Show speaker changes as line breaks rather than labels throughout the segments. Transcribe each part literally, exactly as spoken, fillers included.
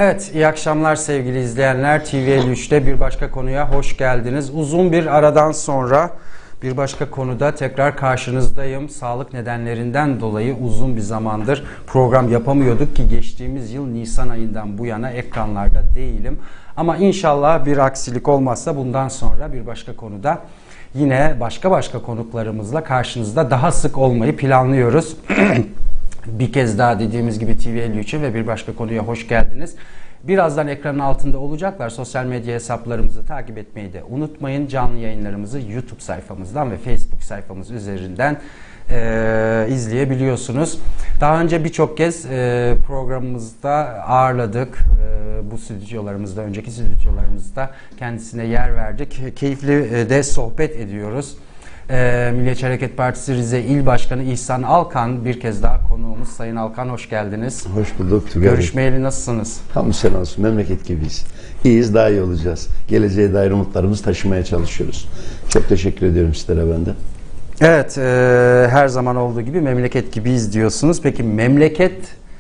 Evet, iyi akşamlar sevgili izleyenler. T V elli üç'te bir başka konuya hoş geldiniz. Uzun bir aradan sonra bir başka konuda tekrar karşınızdayım. Sağlık nedenlerinden dolayı uzun bir zamandır program yapamıyorduk ki geçtiğimiz yıl Nisan ayından bu yana ekranlarda değilim. Ama inşallah bir aksilik olmazsa bundan sonra bir başka konuda yine başka başka konuklarımızla karşınızda daha sık olmayı planlıyoruz. Bir kez daha dediğimiz gibi T V elli üç'e ve bir başka konuya hoş geldiniz. Birazdan ekranın altında olacaklar. Sosyal medya hesaplarımızı takip etmeyi de unutmayın. Canlı yayınlarımızı YouTube sayfamızdan ve Facebook sayfamız üzerinden e, izleyebiliyorsunuz. Daha önce birçok kez e, programımızda ağırladık. E, bu stüdyolarımızda, önceki stüdyolarımızda kendisine yer verdik. Keyifli de sohbet ediyoruz. Ee, Milliyetçi Hareket Partisi Rize İl Başkanı İhsan Alkan bir kez daha konuğumuz. Sayın Alkan hoş geldiniz.
Hoş bulduk. Tugay
Görüşmeyeli nasılsınız?
Hamdü sen olsun. Memleket gibiyiz. İyiyiz, daha iyi olacağız. Geleceğe dair umutlarımızı taşımaya çalışıyoruz. Çok teşekkür ediyorum sizlere ben de.
Evet, e, her zaman olduğu gibi memleket gibiyiz diyorsunuz. Peki memleket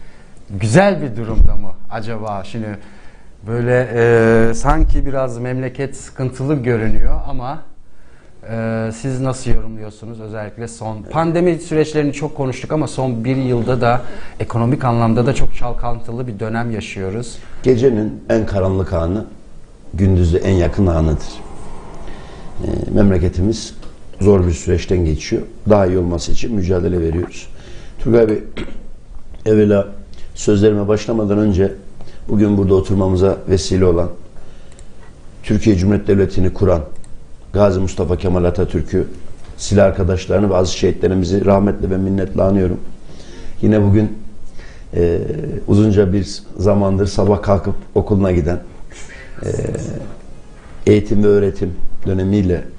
güzel bir durumda mı acaba? Şimdi böyle e, sanki biraz memleket sıkıntılı görünüyor ama Ee, siz nasıl yorumluyorsunuz? Özellikle son pandemi süreçlerini çok konuştuk ama son bir yılda da ekonomik anlamda da çok çalkantılı bir dönem yaşıyoruz.
Gecenin en karanlık anı, gündüzü en yakın anıdır. Ee, memleketimiz zor bir süreçten geçiyor. Daha iyi olması için mücadele veriyoruz. Turgay Bey, evvela sözlerime başlamadan önce bugün burada oturmamıza vesile olan, Türkiye Cumhuriyeti Devleti'ni kuran Gazi Mustafa Kemal Atatürk'ü, silah arkadaşlarını ve aziz şehitlerimizi rahmetle ve minnetle anıyorum. Yine bugün e, uzunca bir zamandır sabah kalkıp okuluna giden, e, eğitim ve öğretim dönemiyle e,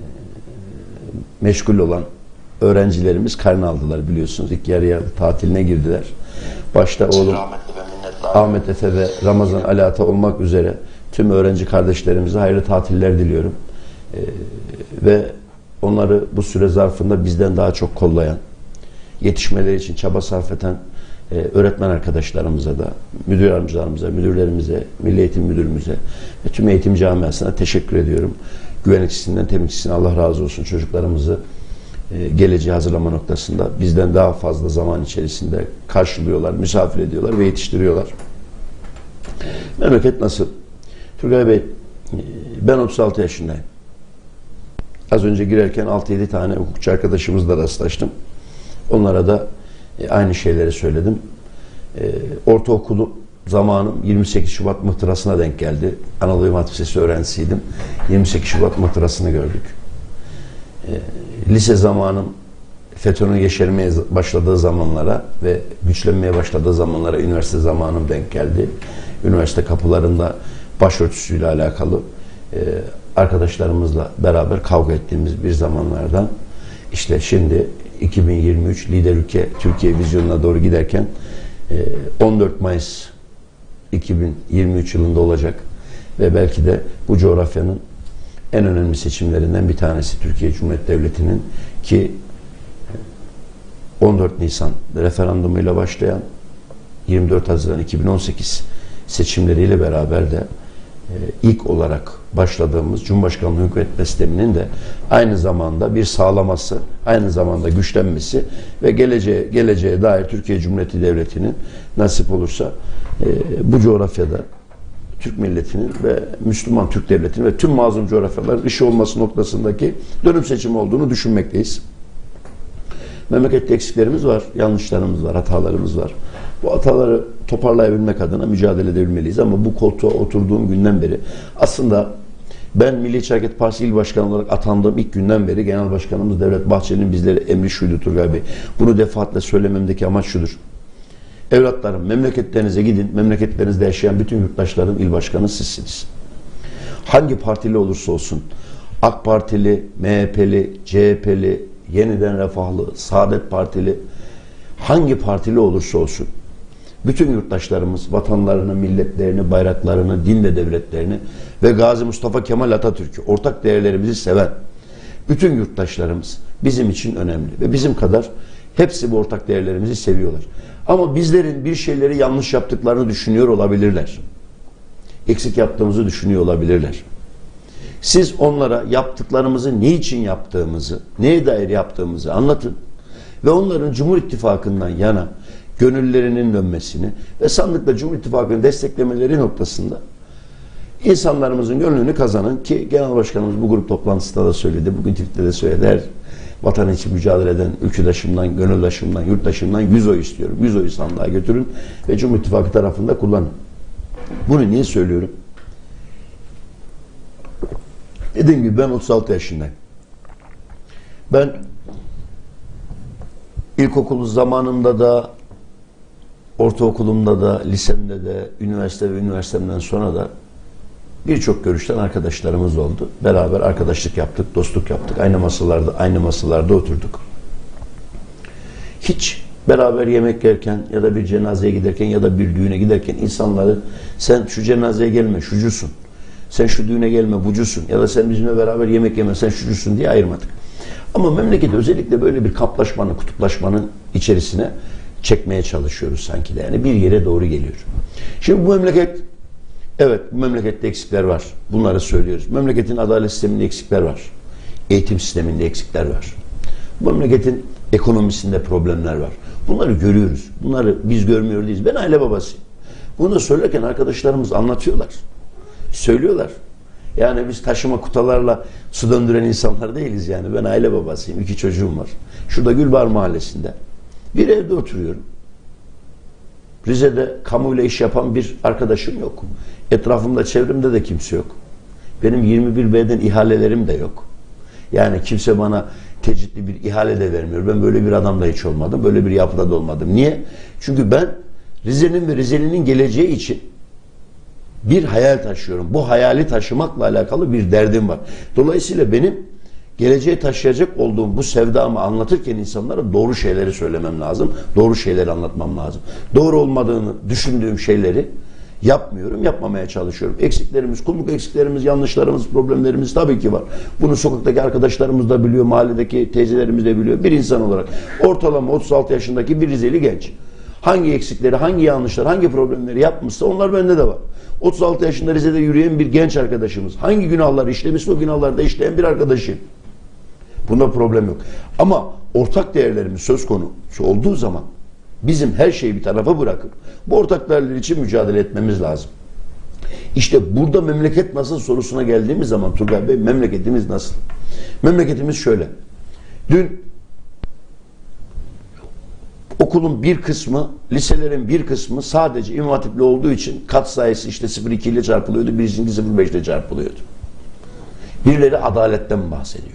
meşgul olan öğrencilerimiz karne aldılar biliyorsunuz. İlk yarı yarı tatiline girdiler. Başta oğlum Ahmet Efe ve Ramazan Ali Ata olmak üzere tüm öğrenci kardeşlerimize hayırlı tatiller diliyorum. Ee, ve onları bu süre zarfında bizden daha çok kollayan, yetişmeleri için çaba sarf eden e, öğretmen arkadaşlarımıza da, müdür yardımcılarımıza, müdürlerimize, Milli Eğitim Müdürümüze ve tüm eğitim camiasına teşekkür ediyorum. Güvenlikçisinden temizlikçisine Allah razı olsun. Çocuklarımızı e, geleceğe hazırlama noktasında bizden daha fazla zaman içerisinde karşılıyorlar, misafir ediyorlar ve yetiştiriyorlar. Memleket nasıl? Turgay Bey, ben otuz altı yaşındayım. Az önce girerken altı yedi tane hukukçu arkadaşımızla rastlaştım. Onlara da e, aynı şeyleri söyledim. E, ortaokulu zamanım yirmi sekiz Şubat muhtırasına denk geldi. Anadolu İmam Hatip Lisesi öğrencisiydim. yirmi sekiz Şubat muhtırasını gördük. E, lise zamanım FETÖ'nün yeşermeye başladığı zamanlara ve güçlenmeye başladığı zamanlara üniversite zamanım denk geldi. Üniversite kapılarında başörtüsüyle alakalı e, arkadaşlarımızla beraber kavga ettiğimiz bir zamanlardan işte şimdi iki bin yirmi üç lider ülke Türkiye vizyonuna doğru giderken on dört Mayıs iki bin yirmi üç yılında olacak ve belki de bu coğrafyanın en önemli seçimlerinden bir tanesi Türkiye Cumhuriyeti Devleti'nin ki on dört Nisan referandumuyla başlayan yirmi dört Haziran iki bin on sekiz seçimleriyle beraber de ilk olarak başladığımız Cumhurbaşkanlığı hükümet sisteminin de aynı zamanda bir sağlaması, aynı zamanda güçlenmesi ve geleceğe, geleceğe dair Türkiye Cumhuriyeti Devleti'nin nasip olursa e, bu coğrafyada Türk milletinin ve Müslüman Türk Devleti'nin ve tüm mazlum coğrafyaların işi olması noktasındaki dönüm seçimi olduğunu düşünmekteyiz. Memlekette eksiklerimiz var, yanlışlarımız var, hatalarımız var. Bu hataları toparlayabilmek adına mücadele edebilmeliyiz ama bu koltuğa oturduğum günden beri aslında ben Milliyetçi Hareket Partisi İl Başkanı olarak atandığım ilk günden beri Genel Başkanımız Devlet Bahçeli'nin bizlere emri şuydu Turgay Bey. Bunu defaatle söylememdeki amaç şudur. Evlatlarım memleketlerinize gidin, memleketlerinizde yaşayan bütün yurttaşların il başkanı sizsiniz. Hangi partili olursa olsun, AK Partili, M H P'li, C H P'li, Yeniden Refahlı, Saadet Partili, hangi partili olursa olsun, bütün yurttaşlarımız vatanlarını, milletlerini, bayraklarını, din ve devletlerini ve Gazi Mustafa Kemal Atatürk'ü, ortak değerlerimizi seven bütün yurttaşlarımız bizim için önemli ve bizim kadar hepsi bu ortak değerlerimizi seviyorlar. Ama bizlerin bir şeyleri yanlış yaptıklarını düşünüyor olabilirler. eksik yaptığımızı düşünüyor olabilirler. Siz onlara yaptıklarımızı, ne için yaptığımızı, neye dair yaptığımızı anlatın ve onların Cumhur İttifakı'ndan yana gönüllerinin dönmesini ve sandıkla Cumhur İttifakı'nı desteklemeleri noktasında insanlarımızın gönlünü kazanın ki Genel Başkanımız bu grup toplantısında da söyledi, bugün tweette de söyledi. Her vatan için mücadele eden ülküdaşımdan, gönüldaşımdan, yurttaşımdan yüz oy istiyorum. yüz oyu sandığa götürün ve Cumhur İttifakı tarafında kullanın. Bunu niye söylüyorum? Dediğim gibi ben otuz altı yaşındayım. Ben ilkokul zamanında da, ortaokulumda da, lisemde de, üniversite ve üniversitemden sonra da birçok görüşten arkadaşlarımız oldu. Beraber arkadaşlık yaptık, dostluk yaptık. Aynı masalarda, aynı masalarda oturduk. Hiç beraber yemek yerken ya da bir cenazeye giderken ya da bir düğüne giderken insanları sen şu cenazeye gelme, şucusun. Sen şu düğüne gelme, bucusun. Ya da sen bizimle beraber yemek yeme, sen şucusun diye ayırmadık. Ama memleketi özellikle böyle bir kaplaşmanın, kutuplaşmanın içerisine çekmeye çalışıyoruz sanki de. Yani bir yere doğru geliyor. Şimdi bu memleket, evet bu memlekette eksikler var. Bunları söylüyoruz. Memleketin adalet sisteminde eksikler var. Eğitim sisteminde eksikler var. Bu memleketin ekonomisinde problemler var. Bunları görüyoruz. Bunları biz görmüyor değiliz. Ben aile babasıyım. Bunu da söylerken arkadaşlarımız anlatıyorlar. Söylüyorlar. Yani biz taşıma kutalarla su döndüren insanlar değiliz yani. Ben aile babasıyım. İki çocuğum var. Şurada Gülbahar Mahallesi'nde bir evde oturuyorum. Rize'de kamuyla iş yapan bir arkadaşım yok. Etrafımda, çevremde de kimse yok. Benim yirmi bir B'den ihalelerim de yok. Yani kimse bana tecritli bir ihale de vermiyor. Ben böyle bir adam da hiç olmadım. Böyle bir yapıda da olmadım. Niye? Çünkü ben Rize'nin ve Rize'nin geleceği için bir hayal taşıyorum. Bu hayali taşımakla alakalı bir derdim var. Dolayısıyla benim geleceğe taşıyacak olduğum bu sevdamı anlatırken insanlara doğru şeyleri söylemem lazım. Doğru şeyleri anlatmam lazım. Doğru olmadığını düşündüğüm şeyleri yapmıyorum, yapmamaya çalışıyorum. Eksiklerimiz, kulluk eksiklerimiz, yanlışlarımız, problemlerimiz tabii ki var. Bunu sokaktaki arkadaşlarımız da biliyor, mahalledeki teyzelerimiz de biliyor. Bir insan olarak ortalama otuz altı yaşındaki bir Rizeli genç. Hangi eksikleri, hangi yanlışlar, hangi problemleri yapmışsa onlar bende de var. otuz altı yaşında Rize'de yürüyen bir genç arkadaşımız. Hangi günahları işlemişse o günahları da işleyen bir arkadaşım. Bunda problem yok. Ama ortak değerlerimiz söz konusu olduğu zaman bizim her şeyi bir tarafa bırakıp bu ortak değerler için mücadele etmemiz lazım. İşte burada memleket nasıl sorusuna geldiğimiz zaman Turgay Bey, memleketimiz nasıl? Memleketimiz şöyle. Dün okulun bir kısmı, liselerin bir kısmı sadece İmam Hatipli olduğu için kat sayısı işte sıfır virgül iki ile çarpılıyordu, birisi sıfır virgül beş ile çarpılıyordu. Birileri adaletten bahsediyor.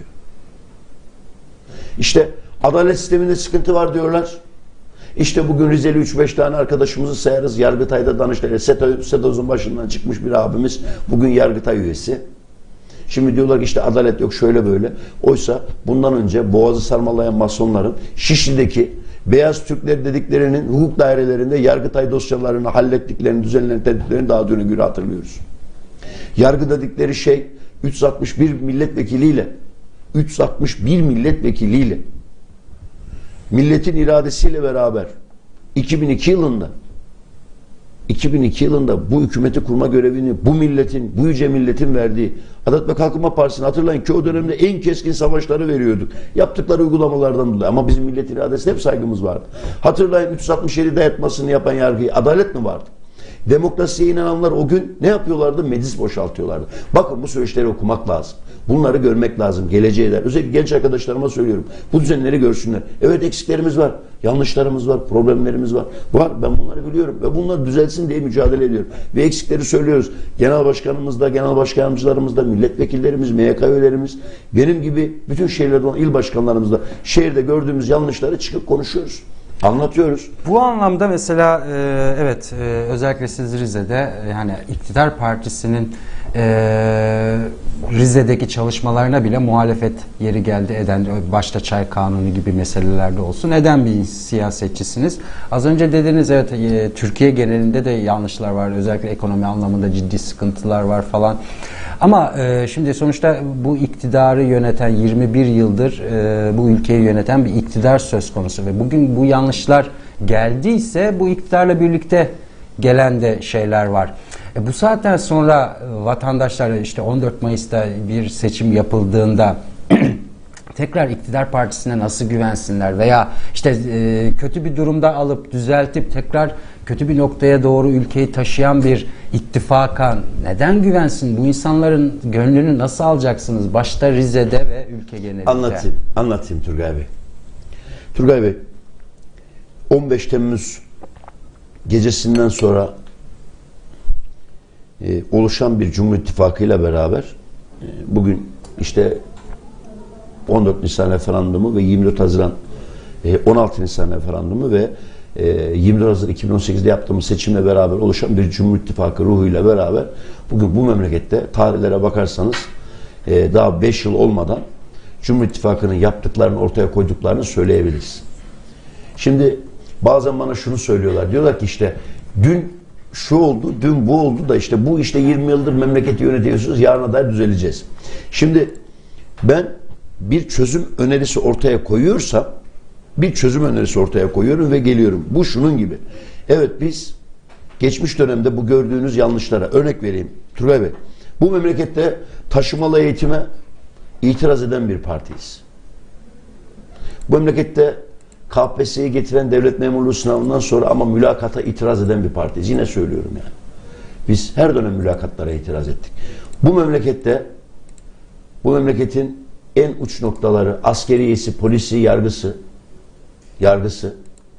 İşte adalet sisteminde sıkıntı var diyorlar. İşte bugün Rizeli üç beş tane arkadaşımızı sayarız. Yargıtay'da Danıştay'da SEDOZ'un başından çıkmış bir abimiz bugün Yargıtay üyesi. Şimdi diyorlar ki işte adalet yok şöyle böyle. Oysa bundan önce boğazı sarmalayan masonların Şişli'deki beyaz Türkler dediklerinin hukuk dairelerinde Yargıtay dosyalarını hallettiklerini, düzenlediklerini daha döne göre hatırlıyoruz. Yargı dedikleri şey üç yüz altmış bir milletvekiliyle üç yüz altmış bir milletvekiliyle milletin iradesiyle beraber iki bin iki yılında iki bin iki yılında bu hükümeti kurma görevini bu milletin, bu yüce milletin verdiği Adalet ve Kalkınma Partisi'ni hatırlayın ki o dönemde en keskin savaşları veriyorduk. Yaptıkları uygulamalardan dolayı. Ama bizim millet iradesine hep saygımız vardı. Hatırlayın üç yüz altmış yedi dayatmasını yapan yargıyı. Adalet mi vardı? Demokrasiye inananlar o gün ne yapıyorlardı? Meclis boşaltıyorlardı. Bakın bu süreçleri okumak lazım. Bunları görmek lazım. Geleceğe der. Özellikle genç arkadaşlarıma söylüyorum. Bu düzenleri görsünler. Evet eksiklerimiz var. Yanlışlarımız var. Problemlerimiz var. Var. Ben bunları biliyorum. Ve bunlar düzelsin diye mücadele ediyorum. Ve eksikleri söylüyoruz. Genel başkanımız da, genel başkan yardımcılarımız da, milletvekillerimiz, M Y K üyelerimiz, benim gibi bütün şehirlerde olan il başkanlarımız da şehirde gördüğümüz yanlışları çıkıp konuşuyoruz. Anlatıyoruz.
Bu anlamda mesela e, evet e, özellikle siz Rize'de e, yani iktidar partisinin e, Rize'deki çalışmalarına bile muhalefet yeri geldi eden, başta çay kanunu gibi meselelerde olsun, eden bir siyasetçisiniz. Az önce dediniz evet e, Türkiye genelinde de yanlışlar var. Özellikle ekonomi anlamında ciddi sıkıntılar var falan. Ama e, şimdi sonuçta bu iktidarı yöneten yirmi bir yıldır e, bu ülkeyi yöneten bir iktidar söz konusu ve bugün bu yanlışlar geldiyse bu iktidarla birlikte gelen de şeyler var. E bu saatten sonra vatandaşlar işte on dört Mayıs'ta bir seçim yapıldığında tekrar iktidar partisine nasıl güvensinler veya işte e, kötü bir durumda alıp düzeltip tekrar kötü bir noktaya doğru ülkeyi taşıyan bir ittifaka neden güvensin? Bu insanların gönlünü nasıl alacaksınız? Başta Rize'de ve ülke genelinde.
Anlatayım, anlatayım Turgay Bey. Turgay Bey, on beş Temmuz gecesinden sonra e, oluşan bir Cumhur İttifakı ile beraber e, bugün işte on dört Nisan referandumu ve yirmi dört Haziran e, on altı Nisan referandumu ve e, yirmi dört Haziran iki bin on sekiz'de yaptığımız seçimle beraber oluşan bir Cumhur İttifakı ruhuyla beraber bugün bu memlekette tarihlere bakarsanız e, daha beş yıl olmadan Cumhur İttifakı'nın yaptıklarını ortaya koyduklarını söyleyebiliriz. Şimdi bazen bana şunu söylüyorlar. Diyorlar ki işte dün şu oldu, dün bu oldu da işte bu işte yirmi yıldır memleketi yönetiyorsunuz, yarına da düzeleceğiz. Şimdi ben bir çözüm önerisi ortaya koyuyorsam bir çözüm önerisi ortaya koyuyorum ve geliyorum. Bu şunun gibi. Evet, biz geçmiş dönemde bu gördüğünüz yanlışlara örnek vereyim. Turgay Bey, bu memlekette taşımalı eğitime itiraz eden bir partiyiz. Bu memlekette K P S S'yi getiren devlet memurluğu sınavından sonra ama mülakata itiraz eden bir partiyiz. Yine söylüyorum yani. Biz her dönem mülakatlara itiraz ettik. Bu memlekette bu memleketin en uç noktaları, askeriyesi, polisi, yargısı, yargısı,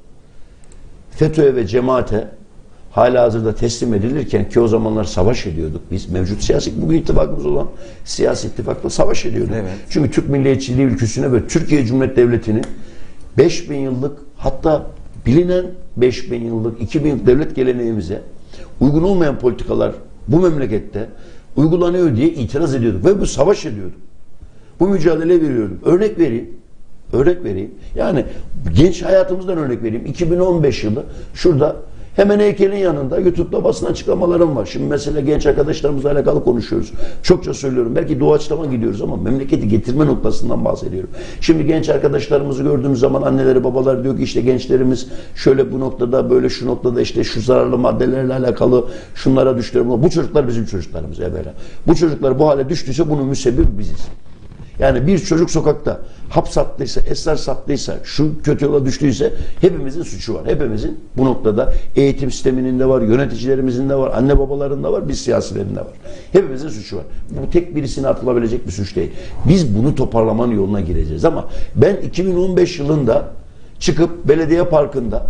FETÖ'ye ve cemaate halihazırda teslim edilirken ki o zamanlar savaş ediyorduk biz. Mevcut siyasi, bugün ittifakımız olan siyasi ittifakla savaş ediyorduk. Evet. Çünkü Türk milliyetçiliği ülküsüne ve Türkiye Cumhuriyeti Devleti'nin beş bin yıllık, hatta bilinen beş bin yıllık, iki bin yıllık devlet geleneğimize uygun olmayan politikalar bu memlekette uygulanıyor diye itiraz ediyorduk ve bu savaş ediyorduk. Bu mücadele veriyordum. Örnek vereyim. Örnek vereyim. Yani genç hayatımızdan örnek vereyim. iki bin on beş yılı şurada hemen heykelin yanında YouTube'da basın açıklamalarım var. Şimdi mesela genç arkadaşlarımızla alakalı konuşuyoruz. Çokça söylüyorum. Belki doğaçlama gidiyoruz ama memleketi getirme noktasından bahsediyorum. Şimdi genç arkadaşlarımızı gördüğümüz zaman anneleri babaları diyor ki işte gençlerimiz şöyle bu noktada böyle şu noktada işte şu zararlı maddelerle alakalı şunlara düştüler. Bu çocuklar bizim çocuklarımız evvela. Bu çocuklar bu hale düştüyse bunun müsebbibi biziz. Yani bir çocuk sokakta hap sattıysa, esrar sattıysa, şu kötü yola düştüyse hepimizin suçu var. Hepimizin bu noktada eğitim sisteminin de var, yöneticilerimizin de var, anne babaların da var, biz siyasilerin de var. Hepimizin suçu var. Bu tek birisine atılabilecek bir suç değil. Biz bunu toparlamanın yoluna gireceğiz ama ben iki bin on beş yılında çıkıp belediye parkında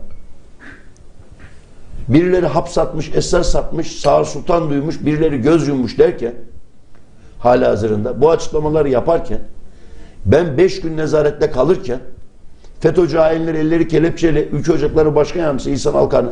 birileri hap satmış, esrar satmış, Sağır Sultan duymuş, birileri göz yummuş derken halihazırında bu açıklamaları yaparken ben beş gün nezarette kalırken FETÖ'cü hainleri elleri kelepçeli Ülke Ocakları Başkan Yardımcısı İhsan Alkan'ı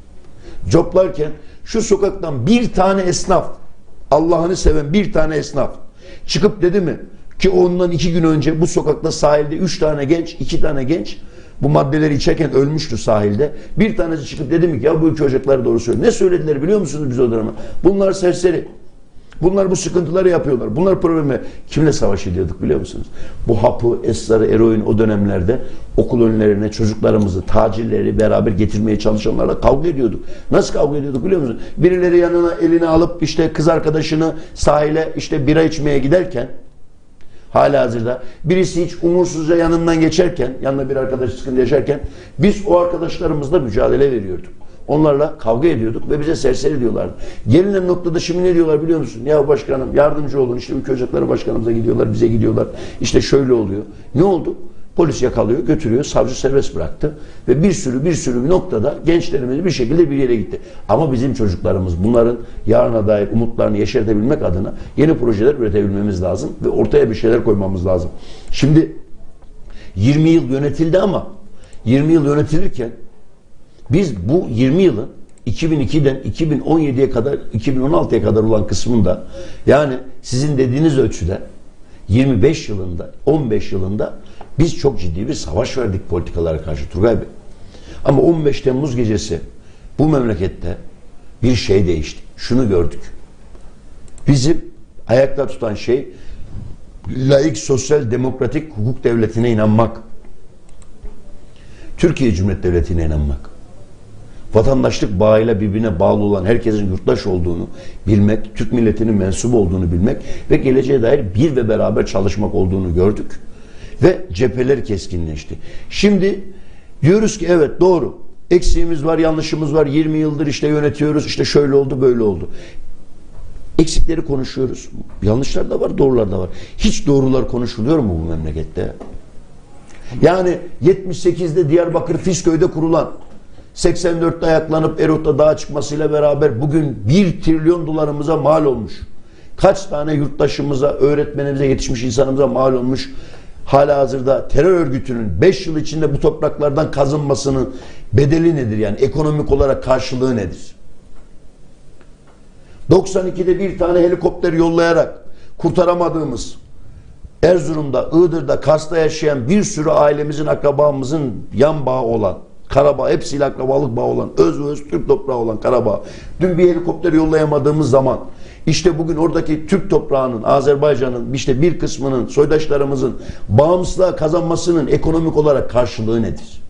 coplarken şu sokaktan bir tane esnaf, Allah'ını seven bir tane esnaf çıkıp dedi mi ki ondan iki gün önce bu sokakta sahilde üç tane genç, iki tane genç bu maddeleri içerken ölmüştü sahilde. Bir tanesi çıkıp dedi mi ki ya bu Ülke Ocakları doğru söylüyor. Ne söylediler biliyor musunuz biz o dönemde? Bunlar serseri. Bunlar bu sıkıntıları yapıyorlar. Bunlar problemi. Kimle savaş ediyorduk biliyor musunuz? Bu hapı, esrarı, eroin o dönemlerde okul önlerine çocuklarımızı, tacirleri beraber getirmeye çalışanlarla kavga ediyorduk. Nasıl kavga ediyorduk biliyor musunuz? Birileri yanına elini alıp işte kız arkadaşını sahile işte bira içmeye giderken halihazırda birisi hiç umursuzca yanından geçerken, yanında bir arkadaş sıkıntı yaşarken biz o arkadaşlarımızla mücadele veriyorduk. Onlarla kavga ediyorduk ve bize serseri diyorlardı. Gelinen noktada şimdi ne diyorlar biliyor musun? Ya başkanım yardımcı olun. İşte Ülke Ocakları Başkanımıza gidiyorlar, bize gidiyorlar. İşte şöyle oluyor. Ne oldu? Polis yakalıyor, götürüyor, savcı serbest bıraktı. Ve bir sürü bir sürü bir noktada gençlerimiz bir şekilde bir yere gitti. Ama bizim çocuklarımız bunların yarına dair umutlarını yeşertebilmek adına yeni projeler üretebilmemiz lazım. Ve ortaya bir şeyler koymamız lazım. Şimdi yirmi yıl yönetildi ama yirmi yıl yönetilirken biz bu yirmi yılın iki bin iki'den iki bin on yedi'ye kadar, iki bin on altı'ya kadar olan kısmında yani sizin dediğiniz ölçüde yirmi beş yılında, on beş yılında biz çok ciddi bir savaş verdik politikalara karşı Turgay Bey. Ama on beş Temmuz gecesi bu memlekette bir şey değişti. Şunu gördük. Bizim ayakta tutan şey laik, sosyal, demokratik hukuk devletine inanmak. Türkiye Cumhuriyeti Devleti'ne inanmak. vatandaşlık bağıyla birbirine bağlı olan herkesin yurttaş olduğunu bilmek, Türk milletinin mensubu olduğunu bilmek ve geleceğe dair bir ve beraber çalışmak olduğunu gördük. Ve cepheler keskinleşti. Şimdi diyoruz ki evet doğru. Eksiğimiz var, yanlışımız var. yirmi yıldır işte yönetiyoruz. İşte şöyle oldu, böyle oldu. Eksikleri konuşuyoruz. Yanlışlar da var, doğrular da var. Hiç doğrular konuşuluyor mu bu memlekette? Yani yetmiş sekizde Diyarbakır Fisköy'de kurulan, seksen dörtte ayaklanıp Erot'ta dağa çıkmasıyla beraber bugün bir trilyon dolarımıza mal olmuş. Kaç tane yurttaşımıza, öğretmenimize, yetişmiş insanımıza mal olmuş. Halihazırda terör örgütünün beş yıl içinde bu topraklardan kazınmasının bedeli nedir? Yani ekonomik olarak karşılığı nedir? doksan ikide bir tane helikopter yollayarak kurtaramadığımız Erzurum'da, Iğdır'da, Kars'ta yaşayan bir sürü ailemizin, akrabamızın yan bağı olan, Karabağ, hepsiyle akrabalık bağı olan, öz öz Türk toprağı olan Karabağ. Dün bir helikopter yollayamadığımız zaman işte bugün oradaki Türk toprağının, Azerbaycan'ın işte bir kısmının, soydaşlarımızın bağımsızlığa kazanmasının ekonomik olarak karşılığı nedir?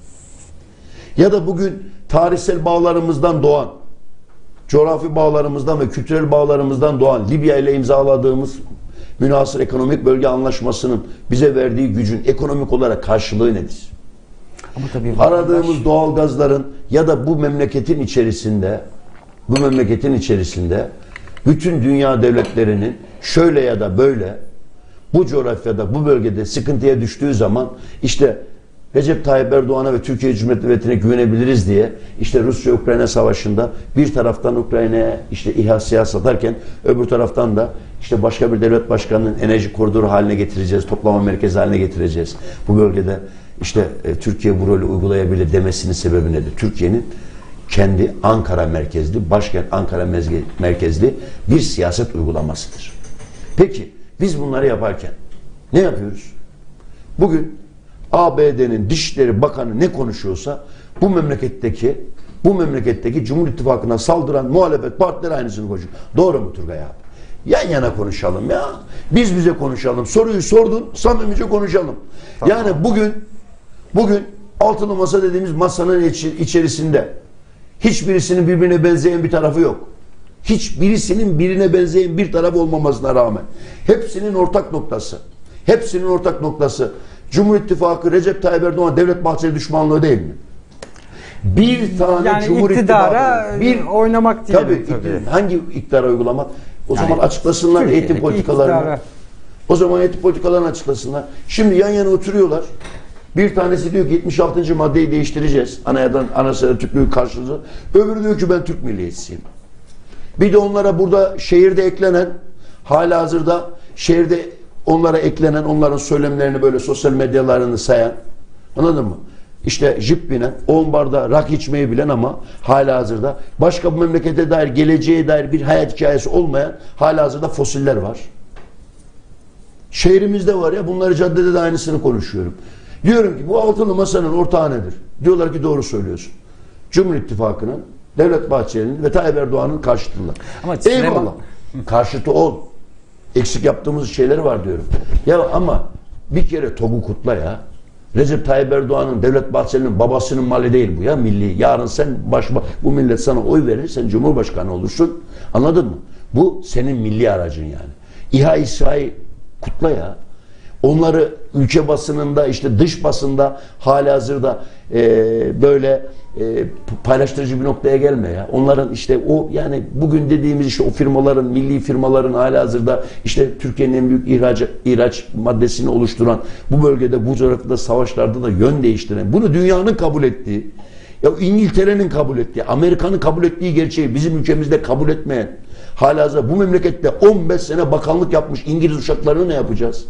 Ya da bugün tarihsel bağlarımızdan doğan, coğrafi bağlarımızdan ve kültürel bağlarımızdan doğan Libya ile imzaladığımız münhasır ekonomik bölge anlaşmasının bize verdiği gücün ekonomik olarak karşılığı nedir?
Ama tabii
aradığımız doğal gazların ya da bu memleketin içerisinde bu memleketin içerisinde bütün dünya devletlerinin şöyle ya da böyle bu coğrafyada, bu bölgede sıkıntıya düştüğü zaman işte Recep Tayyip Erdoğan'a ve Türkiye Cumhuriyeti Devleti'ne güvenebiliriz diye işte Rusya-Ukrayna savaşında bir taraftan Ukrayna'ya işte İHA SİHA satarken öbür taraftan da işte başka bir devlet başkanının enerji koridoru haline getireceğiz, toplama merkezi haline getireceğiz. Bu bölgede işte e, Türkiye bu rolü uygulayabilir demesinin sebebi nedir? Türkiye'nin kendi Ankara merkezli, başkent Ankara merkezli bir siyaset uygulamasıdır. Peki biz bunları yaparken ne yapıyoruz? Bugün A B D'nin Dışişleri Bakanı ne konuşuyorsa bu memleketteki bu memleketteki Cumhur İttifakı'na saldıran muhalefet partileri aynısını konuşuyor. Doğru mu Turgay abi? Yan yana konuşalım ya. Biz bize konuşalım. Soruyu sordun, samimice konuşalım. Tamam. Yani bugün bugün altılı masa dediğimiz masanın içerisinde hiçbirisinin birbirine benzeyen bir tarafı yok. Hiçbirisinin birine benzeyen bir taraf olmamasına rağmen hepsinin ortak noktası. Hepsinin ortak noktası Cumhur İttifakı Recep Tayyip Erdoğan Devlet Bahçeli düşmanlığı değil mi? Bir tane
yani
Cumhur İttifakı bir
oynamak değil
tabii,
tabii.
Hangi iktidara uygulamak? O yani, zaman açıklasınlar eğitim politikalarını. Iktidara. O zaman eğitim politikalarını açıklasınlar. Şimdi yan yana oturuyorlar. Bir tanesi diyor ki yetmiş altıncı maddeyi değiştireceğiz. Anayadan anayasada Türklüğü karşılığı. Öbürü diyor ki ben Türk milliyetçisiyim. Bir de onlara burada şehirde eklenen, halihazırda şehirde onlara eklenen, onların söylemlerini böyle sosyal medyalarını sayan, anladın mı? İşte jip binen, on barda rak içmeyi bilen ama halihazırda başka bu memlekete dair, geleceğe dair bir hayat hikayesi olmayan halihazırda fosiller var. Şehrimizde var ya, bunları caddede de aynısını konuşuyorum. Diyorum ki bu altılı masanın ortağı nedir? Diyorlar ki doğru söylüyorsun. Cumhur İttifakı'nın, Devlet Bahçeli'nin ve Tayyip Erdoğan'ın karşıtlığı. Ama eyvallah. Karşıtı ol. Eksik yaptığımız şeyler var diyorum. Ya ama bir kere TOG'u kutla ya. Recep Tayyip Erdoğan'ın, Devlet Bahçeli'nin babasının mali değil bu ya, milli. Yarın sen baş, bu millet sana oy verir, sen Cumhurbaşkanı olursun. Anladın mı? Bu senin milli aracın yani. İHA İSRA'yı kutla ya. Onları ülke basınında, işte dış basında halihazırda e, böyle e, paylaştırıcı bir noktaya gelme ya. Onların işte o, yani bugün dediğimiz işte o firmaların, milli firmaların halihazırda işte Türkiye'nin en büyük ihraç, ihraç maddesini oluşturan, bu bölgede, bu coğrafyada savaşlarda da yön değiştiren, bunu dünyanın kabul ettiği, ya İngiltere'nin kabul ettiği, Amerika'nın kabul ettiği gerçeği bizim ülkemizde kabul etmeyen, halihazırda bu memlekette on beş sene bakanlık yapmış İngiliz uçaklarını ne yapacağız?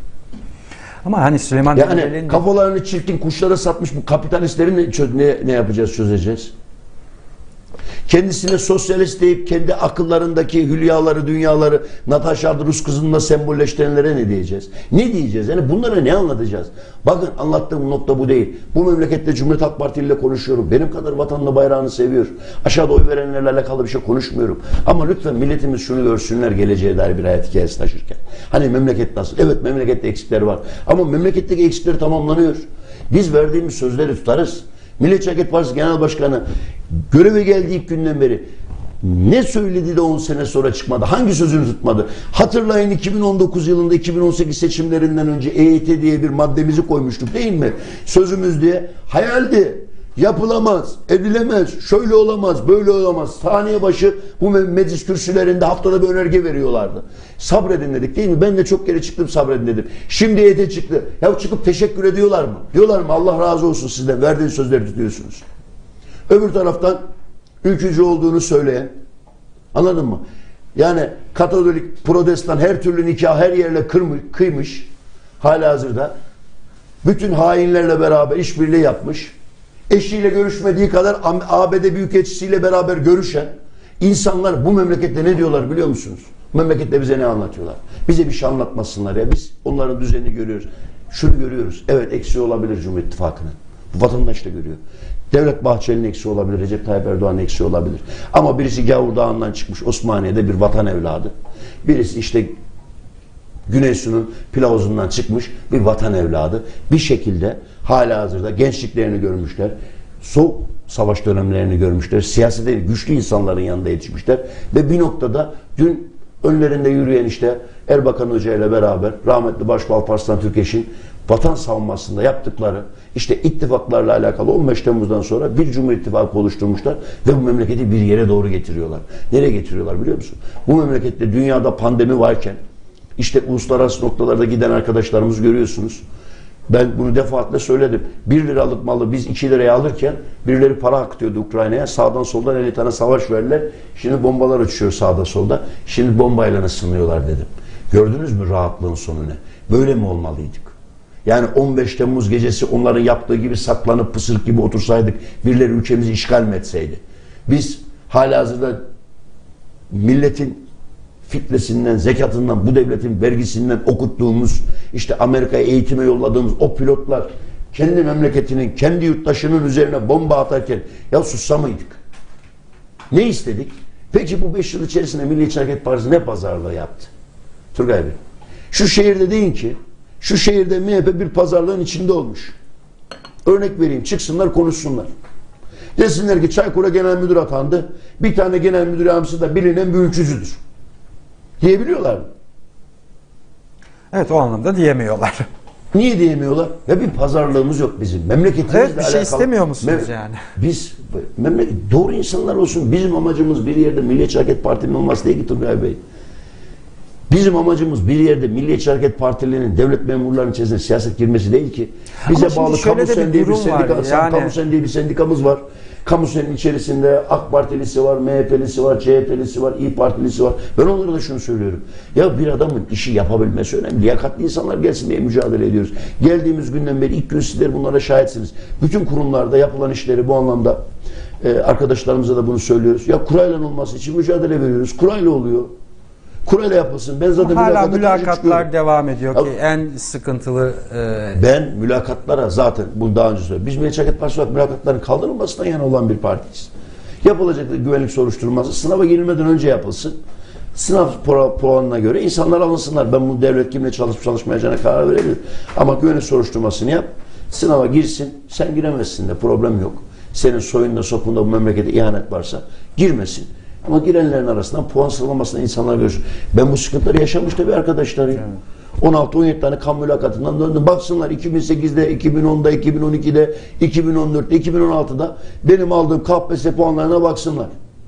Ama hani Süleyman
yani
Demirel'in
kafalarını çirkin kuşlara satmış bu kapitalistleri ne, ne, ne yapacağız, çözeceğiz? Kendisine sosyalist deyip kendi akıllarındaki hülyaları, dünyaları Natasha adlı Rus kızınla sembolleştirenlere ne diyeceğiz? Ne diyeceğiz? Yani bunlara ne anlatacağız? Bakın anlattığım nokta bu değil. Bu memlekette Cumhuriyet Halk Partili ile konuşuyorum. Benim kadar vatanını, bayrağını seviyor. Aşağıda oy verenlerle alakalı bir şey konuşmuyorum. Ama lütfen milletimiz şunu görsünler geleceğe dair bir hayat hikayesi taşırken. Hani memleket nasıl? Evet, memlekette eksikler var. Ama memleketteki eksikleri tamamlanıyor. Biz verdiğimiz sözleri tutarız. Milliyetçi Hareket Partisi Genel Başkanı Göreve geldiği ilk günden beri ne söyledi de on sene sonra çıkmadı? Hangi sözünü tutmadı? Hatırlayın, iki bin on dokuz yılında iki bin on sekiz seçimlerinden önce E Y T diye bir maddemizi koymuştuk değil mi? Sözümüz diye. Hayaldi. Yapılamaz, edilemez, şöyle olamaz, böyle olamaz. Saniye başı bu meclis kürsülerinde haftada bir önerge veriyorlardı. Sabredin dedik değil mi? Ben de çok kere çıktım, sabredin dedim. Şimdi E Y T çıktı. Ya çıkıp teşekkür ediyorlar mı? Diyorlar mı? Allah razı olsun sizden. Verdiğiniz sözleri tutuyorsunuz. Öbür taraftan ülkücü olduğunu söyleyen, anladın mı? Yani Katolik, Protestan her türlü nikah her yerle kırmış, kıymış. Halihazırda bütün hainlerle beraber işbirliği yapmış. Eşiyle görüşmediği kadar A B D Büyükelçisiyle beraber görüşen insanlar bu memlekette ne diyorlar biliyor musunuz? Bu memlekette bize ne anlatıyorlar? Bize bir şey anlatmasınlar ya. Biz onların düzenini görüyoruz. Şunu görüyoruz. Evet, eksiği olabilir Cumhur İttifakı'nın. Bu vatandaş da görüyor. Devlet Bahçeli'nin eksiği olabilir. Recep Tayyip Erdoğan'ın eksiği olabilir. Ama birisi Gavur Dağı'ndan çıkmış Osmaniye'de bir vatan evladı. Birisi işte Güneysu'nun Pilavuzundan çıkmış bir vatan evladı. Bir şekilde halihazırda gençliklerini görmüşler. Soğuk savaş dönemlerini görmüşler. Siyasete güçlü insanların yanında yetişmişler. Ve bir noktada dün önlerinde yürüyen işte Erbakan Hoca ile beraber rahmetli Başbuğ Alparslan Türkeş'in vatan savunmasında yaptıkları işte ittifaklarla alakalı on beş Temmuz'dan sonra bir Cumhur İttifakı oluşturmuşlar ve bu memleketi bir yere doğru getiriyorlar. Nereye getiriyorlar biliyor musun? Bu memlekette dünyada pandemi varken işte uluslararası noktalarda giden arkadaşlarımız görüyorsunuz. Ben bunu defaatle söyledim. Bir liralık malı biz iki liraya alırken birileri para akıtıyordu Ukrayna'ya. Sağdan soldan elli tane savaş verdiler. Şimdi bombalar uçuyor sağda solda. Şimdi bombayla ısınıyorlar dedim. Gördünüz mü rahatlığın sonu ne? Böyle mi olmalıydık? Yani on beş Temmuz gecesi onların yaptığı gibi saklanıp pısırık gibi otursaydık, birileri ülkemizi işgal mi etseydi? Biz halihazırda milletin fitnesinden, zekatından, bu devletin vergisinden okuttuğumuz, işte Amerika'ya eğitime yolladığımız o pilotlar kendi memleketinin, kendi yurttaşının üzerine bomba atarken ya sussa mıydık? Ne istedik? Peki bu beş yıl içerisinde Milliyetçi Hareket Partisi ne pazarlığı yaptı? Turgay Bey, şu şehirde deyin ki, şu şehirde M H P bir pazarlığın içinde olmuş. Örnek vereyim, çıksınlar konuşsunlar. Desinler ki Çaykur'a genel müdür atandı, bir tane genel müdür yardımcısı da bilinen bir ülkücüdür. Diyebiliyorlar mı?
Evet, o anlamda diyemiyorlar.
Niye diyemiyorlar? Ya bir pazarlığımız yok bizim. Memleketimizle
evet, bir
alakalı.
şey istemiyor musunuz
Mem
yani?
Biz memleket, doğru insanlar olsun. Bizim amacımız bir yerde Milliyetçi Hareket Partisi'nin olması değil ki Turgay Bey. Bizim amacımız bir yerde Milliyetçi Hareket Partililerinin, devlet memurlarının içerisinde siyaset girmesi değil ki. Bize bağlı Kamusen diye bir sendika, yani... Kamusen diye bir sendikamız var. Kamusen'in içerisinde AK Partilisi var, M H P'lisi var, C H P'lisi var, İYİ Partilisi var. Ben onlara da şunu söylüyorum. Ya bir adamın işi yapabilmesi önemli. Liyakatli insanlar gelsin diye mücadele ediyoruz. Geldiğimiz günden beri ilk gün sizler bunlara şahitsiniz. Bütün kurumlarda yapılan işleri bu anlamda e, arkadaşlarımıza da bunu söylüyoruz. Ya kurayla olması için mücadele veriyoruz. Kurayla oluyor. Kurayla yapılsın. Ben zaten
hala mülakatlar devam ediyor ki
ya,
en sıkıntılı... E...
Ben mülakatlara zaten bunu daha önce söyledim. Biz Milliyetçi Hareket Partisi olarak mülakatların kaldırılmasından yana olan bir partiyiz. Yapılacak güvenlik soruşturması sınava girilmeden önce yapılsın. Sınav puanına göre insanlar alınsınlar. Ben bu devlet kimle çalışıp çalışmayacağına karar verebilirim. Ama güvenlik soruşturmasını yap. Sınava girsin. Sen giremezsin de problem yok. Senin soyunda sopunda bu memlekete ihanet varsa girmesin. Ama girenlerin arasından puan sıralamasında insanlar görüyor. Ben bu sıkıntıları yaşamıştım bir arkadaşlarım. Evet. on altı on yedi tane kamu mülakatından döndüm. Baksınlar iki bin sekizde, iki bin onda, iki bin on ikide, iki bin on dörtte, iki bin on altıda benim aldığım K P S S puanlarına baksınlar.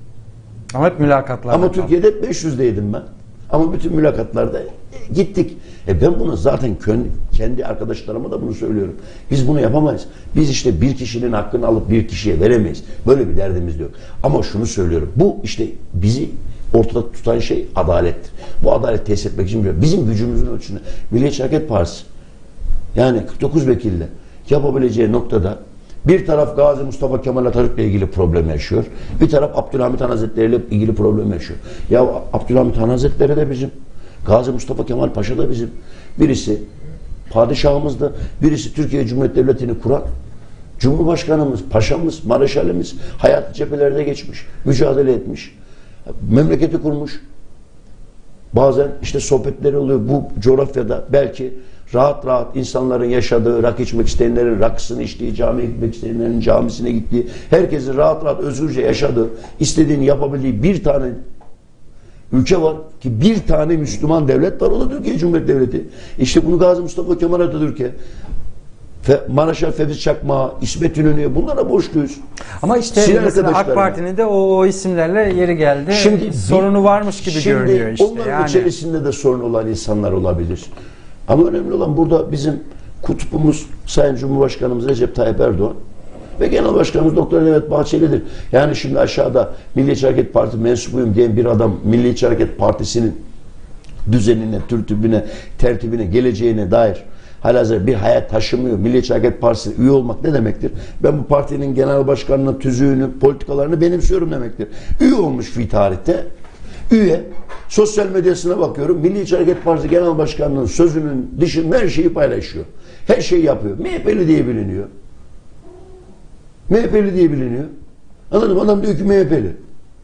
Ama hep mülakatlar.
Ama Türkiye'de hep beş yüzdeydim ben. Ama bütün mülakatlarda gittik. E ben bunu zaten kendi arkadaşlarıma da bunu söylüyorum. Biz bunu yapamayız. Biz işte bir kişinin hakkını alıp bir kişiye veremeyiz. Böyle bir derdimiz yok. Ama şunu söylüyorum. Bu işte bizi ortada tutan şey adalettir. Bu adalet tesis etmek için biliyorum. Bizim gücümüzün ölçüsünde Milliyetçi Hareket Partisi yani kırk dokuz vekille yapabileceği noktada bir taraf Gazi Mustafa Kemal Atatürk'le ilgili problem yaşıyor. Bir taraf Abdülhamit Han Hazretleri ile ilgili problem yaşıyor. Ya Abdülhamit Han Hazretleri de bizim. Gazi Mustafa Kemal Paşa da bizim. Birisi padişahımızdı. Birisi Türkiye Cumhuriyeti Devleti'ni kuran Cumhurbaşkanımız, paşamız, mareşalimiz hayatı cephelerde geçmiş. Mücadele etmiş. Memleketi kurmuş. Bazen işte sohbetleri oluyor. Bu coğrafyada belki rahat rahat insanların yaşadığı, rakı içmek isteyenlerin rakısını içtiği, camiye gitmek isteyenlerin camisine gittiği, herkesin rahat rahat özgürce yaşadığı, istediğini yapabildiği bir tane ülke var ki bir tane Müslüman devlet var. O da Türkiye Cumhuriyeti Devleti. İşte bunu Gazi Mustafa Kemal Atatürk'e, Fe, Maraş'a Fevzi Çakmak'a, İsmet İnönü'ye bunlara borçluyuz.
Ama işte
Sinan
mesela AK
arkadaşlarıma.
Parti'nin de o, o isimlerle yeri geldi.
Şimdi
sorunu
bir-
varmış gibi
şimdi
görünüyor işte.
onların
Yani.
içerisinde de sorun olan insanlar olabilir. Ama önemli olan burada bizim kutbumuz Sayın Cumhurbaşkanımız Recep Tayyip Erdoğan ve Genel Başkanımız Doktor Devlet Bahçeli'dir. Yani şimdi aşağıda Milliyetçi Hareket Partisi mensubuyum diyen bir adam Milliyetçi Hareket Partisi'nin düzenine, türtübüne, tertibine, geleceğine dair halihazır bir hayat taşımıyor. Milliyetçi Hareket Partisi'ne üye olmak ne demektir? Ben bu partinin genel başkanının tüzüğünü, politikalarını benimsiyorum demektir. Üye olmuş fi tarihte. Üye. Sosyal medyasına bakıyorum. Milliyetçi Hareket Partisi Genel Başkanı'nın sözünün dışında her şeyi paylaşıyor. Her şeyi yapıyor. M H P'li diye biliniyor. M H P'li diye biliniyor. Anladın mı? Adam diyor ki M H P'li.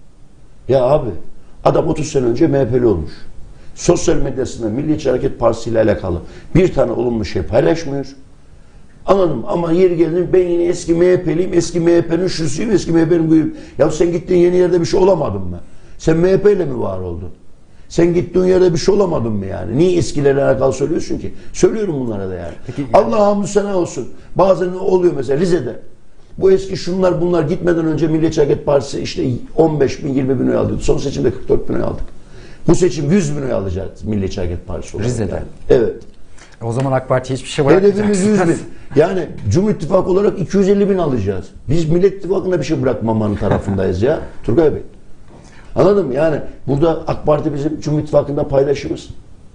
Ya abi adam otuz sene önce M H P'li olmuş. Sosyal medyasında Milliyetçi Hareket Partisi ile alakalı bir tane olumlu şey paylaşmıyor. Anladım ama yeri geldi ben yine eski M H P'liyim, eski M H P'nin şusuyum, eski M H P'nin buyum. Ya sen gittiğin yeni yerde bir şey olamadın mı? Sen M H P ile mi var oldun? Sen gittiğin yerde bir şey olamadın mı yani? Niye eskilerle alakalı söylüyorsun ki? Söylüyorum bunlara da yani.
Peki, yani.
Allah hamdü sana olsun. Bazen oluyor mesela Rize'de. Bu eski şunlar bunlar gitmeden önce Milliyetçi Hareket Partisi işte on beş bin yirmi bin oy alıyordu. Son seçimde kırk dört bin oy aldık. Bu seçim yüz bin oy alacağız Milliyetçi Hareket Partisi olarak.
Rize'de.
Yani. Evet.
O zaman AK Parti hiçbir şey
Hedefimiz yüz
bırakmayacak.
bin. Yani Cumhur İttifakı olarak iki yüz elli bin alacağız. Biz Millet İttifakı'nda bir şey bırakmamanın tarafındayız ya. Turgay Bey. Anladın mı? Yani burada AK Parti bizim Cumhur İttifakı'nda paydaşımız.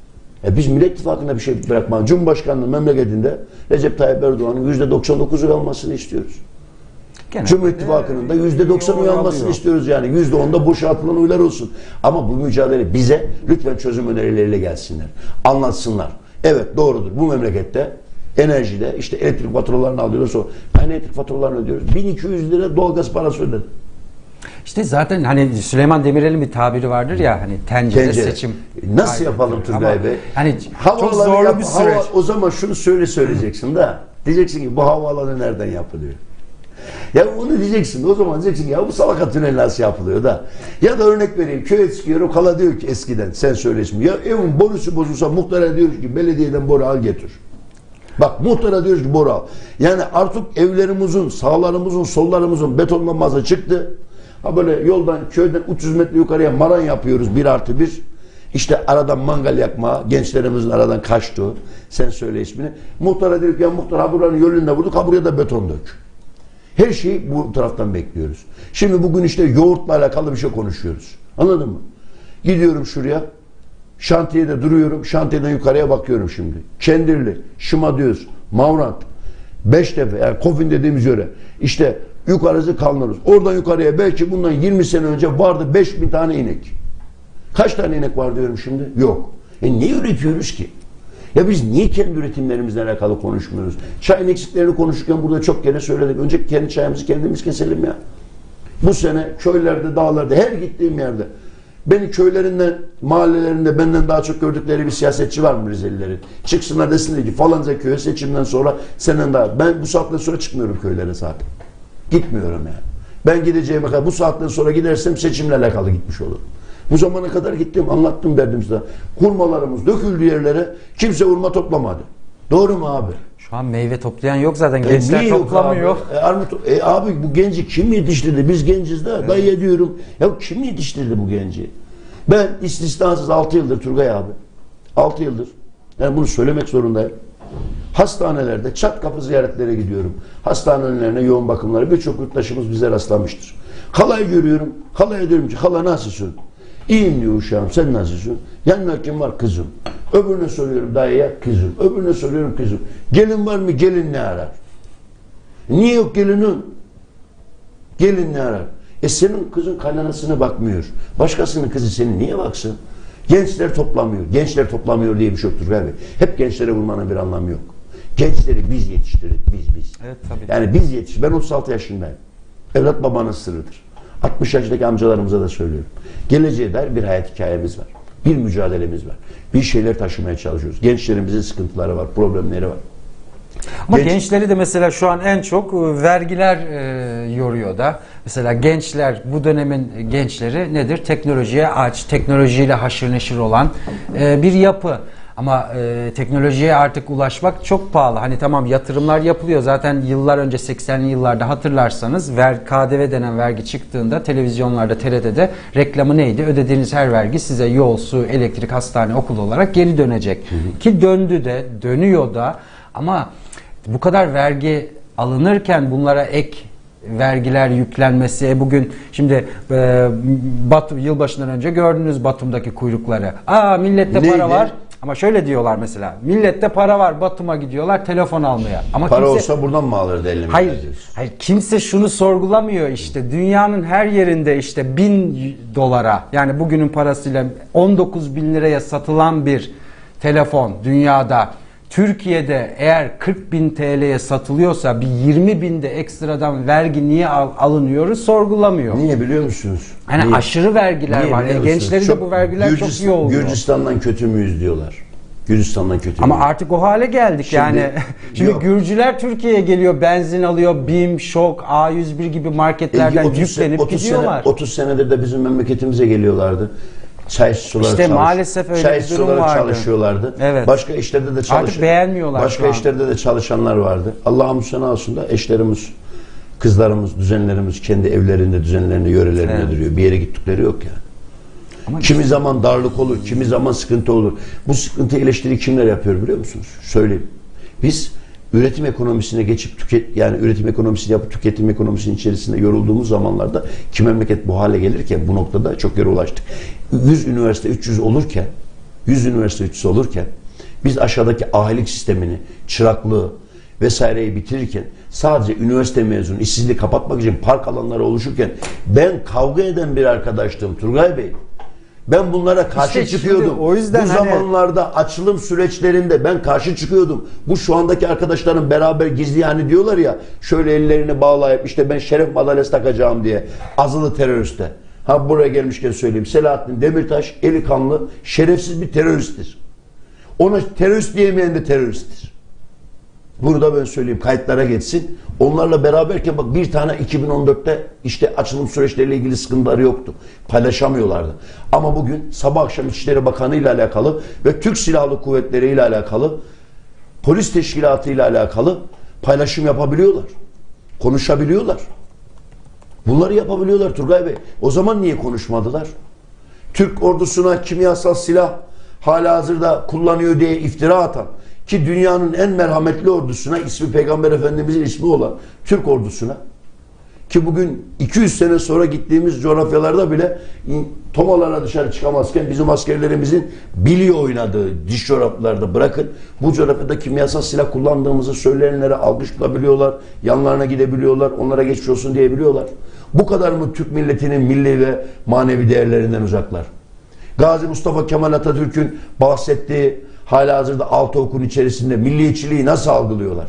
E biz Millet İttifakı'nda bir şey bırakmadık. Cumhurbaşkanlığı memleketinde Recep Tayyip Erdoğan'ın yüzde doksan dokuz oy almasını istiyoruz.
Genelde
Cumhur İttifakı'nın da yüzde doksan oy almasını
alıyor.
istiyoruz yani. yüzde onda boşaltılan oylar olsun. Ama bu mücadele bize lütfen çözüm önerileriyle gelsinler. Anlatsınlar. Evet doğrudur. Bu memlekette enerjide işte elektrik faturalarını alıyoruz. Sonra aynı elektrik faturalarını ödüyoruz. bin iki yüz lira doğalgaz parası ödedim.
İşte zaten hani Süleyman Demirel'in bir tabiri vardır ya hani tencere,
Tencere.
seçim.
Nasıl
kaybediyor.
yapalım Turgay
Ama
Bey?
Hani çok
Havaalanı
zorlu
yap-
bir süreç.
hava- o zaman şunu söyle söyleyeceksin da diyeceksin ki bu havaalanı nereden yapılıyor? Ya onu diyeceksin. O zaman diyeceksin ki ya bu Salaka Tüneli nasıl yapılıyor da? Ya da örnek vereyim. Köye çıkıyorum. Kala diyor ki eskiden sen söyle şimdi. Ya evin borusu bozulsa muhtara diyor ki belediyeden boru al getir. Bak muhtara diyor ki boru al. Yani artık evlerimizin, sağlarımızın, sollarımızın betonlanması çıktı. Ha böyle yoldan, köyden üç yüz metre yukarıya maran yapıyoruz bir artı bir. İşte aradan mangal yakma, gençlerimizin aradan kaçtığı. Sen söyle ismini. Muhtara diyor ki ya muhtar ha buranın yolunda vurduk, ha buraya da beton dök. Her şeyi bu taraftan bekliyoruz. Şimdi bugün işte yoğurtla alakalı bir şey konuşuyoruz. Anladın mı? Gidiyorum şuraya. Şantiyede duruyorum. Şantiyeden yukarıya bakıyorum şimdi. Kendirli, Şimadiöz, Mavrant, Beştepe yani Kofin dediğimiz yöre. İşte yukarısı Kalnarız. Oradan yukarıya belki bundan yirmi sene önce vardı beş bin tane inek. Kaç tane inek var diyorum şimdi? Yok. E ne üretiyoruz ki? Ya biz niye kendi üretimlerimizle alakalı konuşmuyoruz? Çayın eksiklerini konuşurken burada çok kere söyledik. Önce kendi çayımızı kendimiz keselim ya. Bu sene köylerde, dağlarda, her gittiğim yerde beni köylerinden, mahallelerinde benden daha çok gördükleri bir siyasetçi var mı Rizelilerin? Çıksınlar desinler ki falanca köye seçimden sonra senden daha. Ben bu saatten sonra çıkmıyorum köylere zaten. Gitmiyorum yani. Ben gideceğime kadar bu saatten sonra gidersem seçimle alakalı gitmiş olurum. Bu zamana kadar gittim, anlattım derdim size. Hurmalarımız döküldü yerlere, kimse hurma toplamadı. Doğru mu abi?
Şu an meyve toplayan yok zaten.
E
Gençler
niye yok
toplamıyor.
Abi? E, armut, e, abi bu genci kim yetiştirdi? Biz genciz de evet. Dayı ediyorum. Ya kim yetiştirdi bu genci? Ben istisnasız altı yıldır Turgay abi. altı yıldır. Yani bunu söylemek zorundayım. Hastanelerde çat kapı ziyaretlere gidiyorum. Hastane önlerine yoğun bakımlara birçok yurttaşımız bize rastlamıştır. Halayı görüyorum. Halaya diyorum ki hala nasılsın? İyiyim diyor uşağım, sen nasılsın? Yanına kim var? Kızım. Öbürüne soruyorum dayıya, kızım. Öbürüne soruyorum kızım. Gelin var mı? Gelin ne arar? Niye yok gelinin? Gelin ne arar? E senin kızın kaynanasına bakmıyor. Başkasının kızı senin niye baksın? Gençler toplamıyor. Gençler toplamıyor diye bir şey yoktur. Abi. Hep gençlere vurmanın bir anlamı yok. Gençleri biz yetiştirdik. Biz biz.
Evet, tabii.
Yani biz yetiştirdik. Ben otuz altı yaşındayım. Evlat babanın sırrıdır. altmış yaşındaki amcalarımıza da söylüyorum. Geleceğe dair bir hayat hikayemiz var. Bir mücadelemiz var. Bir şeyler taşımaya çalışıyoruz. Gençlerimizin sıkıntıları var, problemleri var.
Ama
Genç...
gençleri de mesela şu an en çok vergiler e, yoruyor da. Mesela gençler, bu dönemin gençleri nedir? Teknolojiye aç, teknolojiyle haşır neşir olan e, bir yapı. Ama e, teknolojiye artık ulaşmak çok pahalı. Hani tamam, yatırımlar yapılıyor. Zaten yıllar önce, seksenli yıllarda hatırlarsanız ver, K D V denen vergi çıktığında televizyonlarda, T R T'de reklamı neydi? Ödediğiniz her vergi size yol, su, elektrik, hastane, okul olarak geri dönecek. Hı hı. Ki döndü de, dönüyor da. Ama bu kadar vergi alınırken bunlara ek vergiler yüklenmesi, e bugün şimdi e, Batum, yılbaşından önce gördünüz Batum'daki kuyrukları. Aa, millette
Neydi?
para var. Ama şöyle diyorlar mesela, millette para var, Batum'a gidiyorlar telefon almaya. Ama
para
kimse,
olsa buradan mı alırdı elli milyar?
Hayır, hayır, kimse şunu sorgulamıyor işte. Dünyanın her yerinde işte bin dolara, yani bugünün parasıyla on dokuz bin liraya satılan bir telefon dünyada, Türkiye'de eğer kırk bin T L'ye satılıyorsa bir yirmi binde ekstradan vergi niye al, alınıyoruz sorgulamıyor.
Niye biliyor musunuz?
Hani
niye?
aşırı vergiler
Niye
var. E, gençleri de bu vergiler
Gürcistan,
çok iyi oluyor.
Gürcistan'dan kötü müyüz diyorlar. Gürcistan'dan kötü
Ama
müyüz?
artık o hale geldik
Şimdi,
yani. Şimdi
yok.
Gürcüler Türkiye'ye geliyor, benzin alıyor, BİM, ŞOK, A yüz bir gibi marketlerden
otuz
yüklenip
otuz
gidiyorlar.
Sene, otuz senedir de bizim memleketimize geliyorlardı. Çay suları
İşte
çalış,
maalesef öyle
çay
bir durum
suları
vardı.
çalışıyorlardı.
Evet.
Başka işlerde de çalışan,
Artık beğenmiyorlar şu
başka
an.
işlerde de çalışanlar vardı. Allah'a müstena olsun da eşlerimiz, kızlarımız, düzenlerimiz kendi evlerinde, düzenlerinde, yörelerinde
Evet.
duruyor. Bir yere gittikleri yok yani.
Ama
Kimi
işte,
zaman darlık olur, kimi zaman sıkıntı olur. Bu sıkıntı eleştiri kimler yapıyor biliyor musunuz? Söyleyeyim. Biz üretim ekonomisine geçip tüket, yani üretim ekonomisini yapıp tüketim ekonomisinin içerisinde yorulduğumuz zamanlarda ki memleket bu hale gelirken bu noktada çok yere ulaştık. yüz üniversite üç yüz olurken yüz üniversite üç yüz olurken biz aşağıdaki ahilik sistemini, çıraklığı vesaireyi bitirirken sadece üniversite mezunu işsizliği kapatmak için park alanları oluşurken ben kavga eden bir arkadaştım Turgay Bey. Ben bunlara karşı
İşte
çıkıyordum.
şimdi o yüzden
bu
hani-
zamanlarda açılım süreçlerinde ben karşı çıkıyordum. Bu şu andaki arkadaşların beraber gizli yani diyorlar ya, şöyle ellerini bağlayıp işte ben şeref madalyası takacağım diye azılı teröriste. Ha, buraya gelmişken söyleyeyim. Selahattin Demirtaş eli kanlı şerefsiz bir teröristtir. Ona terörist diyemeyen de teröristtir. Bunu da ben söyleyeyim, kayıtlara geçsin. Onlarla beraberken bak bir tane iki bin on dörtte işte açılım süreçleriyle ilgili sıkıntıları yoktu. Paylaşamıyorlardı. Ama bugün sabah akşam İçişleri Bakanı ile alakalı ve Türk Silahlı Kuvvetleri ile alakalı, polis teşkilatı ile alakalı paylaşım yapabiliyorlar. Konuşabiliyorlar. Bunları yapabiliyorlar Turgay Bey. O zaman niye konuşmadılar? Türk ordusuna kimyasal silah halihazırda kullanıyor diye iftira atan, ki dünyanın en merhametli ordusuna, ismi Peygamber Efendimizin ismi olan Türk ordusuna, ki bugün iki yüz sene sonra gittiğimiz coğrafyalarda bile tomalara dışarı çıkamazken bizim askerlerimizin biliyor oynadığı diş coğrafyalarda, bırakın bu coğrafyada kimyasal silah kullandığımızı söyleyenlere alkış tutabiliyorlar, yanlarına gidebiliyorlar, onlara geçmiş olsun diyebiliyorlar. Bu kadar mı Türk milletinin milli ve manevi değerlerinden uzaklar? Gazi Mustafa Kemal Atatürk'ün bahsettiği halihazırda altı okun içerisinde milliyetçiliği nasıl algılıyorlar?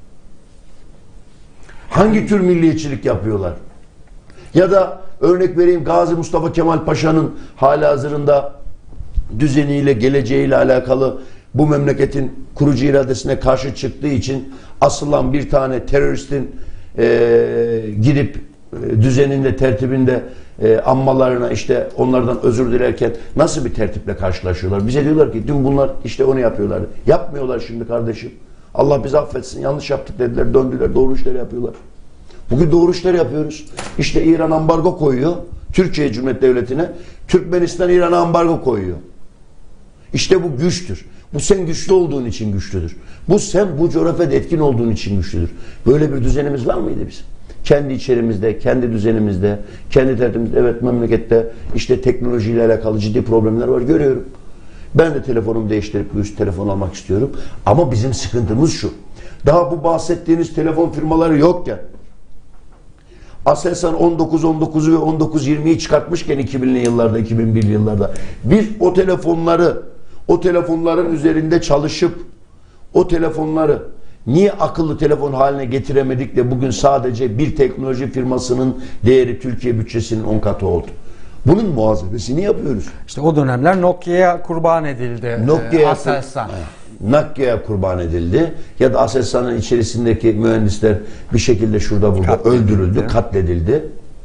Hangi tür milliyetçilik yapıyorlar? Ya da örnek vereyim, Gazi Mustafa Kemal Paşa'nın halihazırında düzeniyle, geleceğiyle alakalı bu memleketin kurucu iradesine karşı çıktığı için asılan bir tane teröristin e, gidip e, düzeninde, tertibinde e, anmalarına, işte onlardan özür dilerken nasıl bir tertiple karşılaşıyorlar? Bize diyorlar ki dün bunlar işte onu yapıyorlardı. Yapmıyorlar şimdi kardeşim. Allah bizi affetsin, yanlış yaptık dediler, döndüler, doğru işleri yapıyorlar. Bugün doğru işleri yapıyoruz. İşte İran ambargo koyuyor Türkiye Cumhuriyeti Devleti'ne. Türkmenistan İran'a ambargo koyuyor. İşte bu güçtür. Bu sen güçlü olduğun için güçlüdür. Bu sen bu coğrafyada etkin olduğun için güçlüdür. Böyle bir düzenimiz var mıydı bizim? Kendi içerimizde, kendi düzenimizde, kendi tertibimizde, evet memlekette işte teknolojiyle alakalı ciddi problemler var, görüyorum. Ben de telefonumu değiştirip bir üst telefon almak istiyorum. Ama bizim sıkıntımız şu. Daha bu bahsettiğiniz telefon firmaları yokken, Aselsan on dokuz on dokuzu ve on dokuz yirmiyi çıkartmışken iki binli yıllarda, iki bin birli yıllarda biz o telefonları, o telefonların üzerinde çalışıp o telefonları niye akıllı telefon haline getiremedik de bugün sadece bir teknoloji firmasının değeri Türkiye bütçesinin on katı oldu? Bunun muhasebesini yapıyoruz.
İşte o dönemler Nokia'ya kurban edildi.
Nokia'ya
Aselsan.
Nokia'ya kurban edildi ya da Aselsan'ın içerisindeki mühendisler bir şekilde şurada burada
Katledildi.
öldürüldü, katledildi.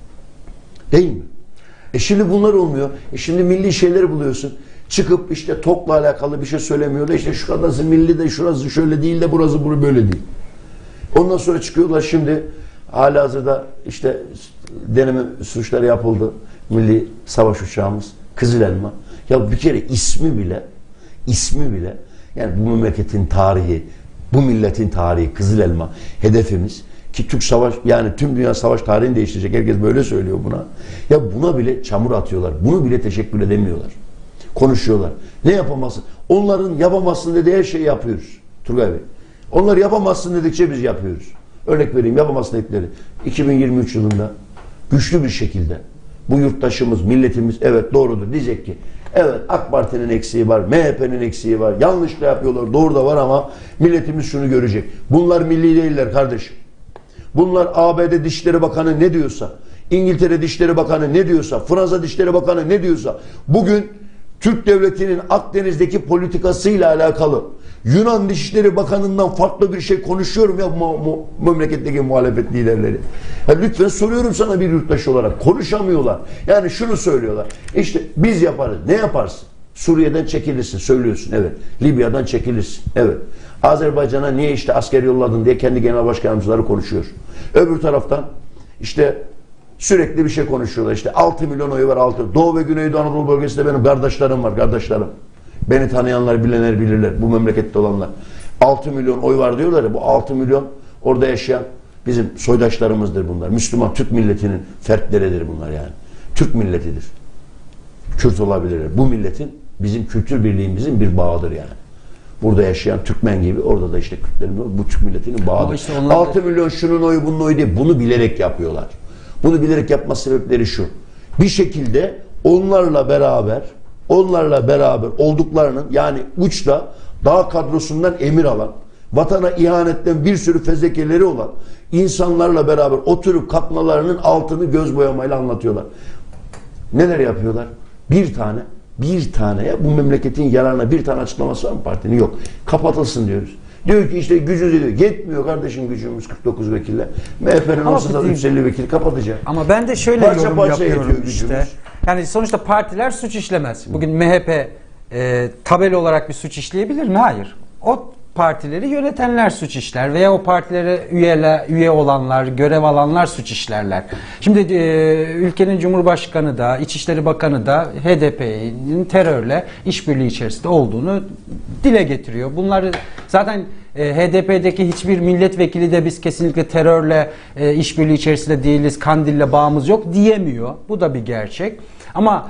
Değil mi? E şimdi bunlar olmuyor. E şimdi milli şeyleri buluyorsun. Çıkıp işte TOK'la alakalı bir şey söylemiyorlar. İşte şu kadar milli de şurası şöyle değil de burası bunu böyle değil. Ondan sonra çıkıyorlar şimdi halihazırda işte deneme suçları yapıldı. Milli savaş uçağımız Kızıl Elma. Ya bir kere ismi bile ismi bile yani bu memleketin tarihi, bu milletin tarihi Kızıl Elma hedefimiz ki Türk savaş yani tüm dünya savaş tarihini değiştirecek. Herkes böyle söylüyor buna. Ya buna bile çamur atıyorlar. Bunu bile teşekkür edemiyorlar. Konuşuyorlar. Ne yapamazsın? Onların yapamazsın dediği her şeyi yapıyoruz. Turgay Bey. Onlar yapamazsın dedikçe biz yapıyoruz. Örnek vereyim yapamazsın dedikleri. iki bin yirmi üç yılında güçlü bir şekilde bu yurttaşımız, milletimiz evet doğrudur diyecek ki evet AK Parti'nin eksiği var, M H P'nin eksiği var, yanlış da yapıyorlar, doğru da var ama milletimiz şunu görecek. Bunlar milli değiller kardeşim. Bunlar A B D Dışişleri Bakanı ne diyorsa, İngiltere Dışişleri Bakanı ne diyorsa, Fransa Dışişleri Bakanı ne diyorsa, bugün Türk Devleti'nin Akdeniz'deki politikasıyla alakalı Yunan Dışişleri Bakanı'ndan farklı bir şey konuşuyorum ya mu, mu, memleketteki muhalefet liderleri. Ya lütfen soruyorum sana bir yurttaş olarak. Konuşamıyorlar. Yani şunu söylüyorlar. İşte biz yaparız. Ne yaparsın? Suriye'den çekilirsin. Söylüyorsun. Evet. Libya'dan çekilirsin. Evet. Azerbaycan'a niye işte asker yolladın diye kendi genel başkanımızları konuşuyor. Öbür taraftan işte sürekli bir şey konuşuyorlar. İşte altı milyon oyu var. altı. Doğu ve Güneydoğu Anadolu bölgesinde benim kardeşlerim var. Kardeşlerim. Beni tanıyanlar, bilenler bilirler. Bu memlekette olanlar. altı milyon oy var diyorlar ya. Bu altı milyon orada yaşayan bizim soydaşlarımızdır bunlar. Müslüman Türk milletinin fertleridir bunlar yani. Türk milletidir. Kürt olabilirler. Bu milletin bizim kültür birliğimizin bir bağıdır yani. Burada yaşayan Türkmen gibi orada da işte Kürtlerin bu Türk milletinin bağıdır. Işte altı milyon şunun oyu bunun oyu değil. Bunu bilerek yapıyorlar. Bunu bilerek yapma sebepleri şu. Bir şekilde onlarla beraber onlarla beraber olduklarının yani uçta dağ kadrosundan emir alan, vatana ihanetten bir sürü fezlekeleri olan insanlarla beraber oturup kalkmalarının altını göz boyamayla anlatıyorlar. Neler yapıyorlar? Bir tane, bir tane ya bu memleketin yararına bir tane açıklaması var mı partinin? Yok. Kapatılsın diyoruz. Diyor ki işte gücünüz diyor. Yetmiyor kardeşim gücümüz kırk dokuz vekille. M H P'nin olsa da üç yüz elli vekil kapatacak.
Ama ben de şöyle
parça
yorum
parça
yapıyorum işte. Yani sonuçta partiler suç işlemez. Bugün M H P e, tabela olarak bir suç işleyebilir mi? Hayır. O partileri yönetenler suç işler veya o partilere üyeler, üye olanlar, görev alanlar suç işlerler. Şimdi e, ülkenin Cumhurbaşkanı da, İçişleri Bakanı da H D P'nin terörle işbirliği içerisinde olduğunu dile getiriyor. Bunları zaten e, H D P'deki hiçbir milletvekili de biz kesinlikle terörle e, işbirliği içerisinde değiliz, Kandil'le bağımız yok diyemiyor. Bu da bir gerçek. Ama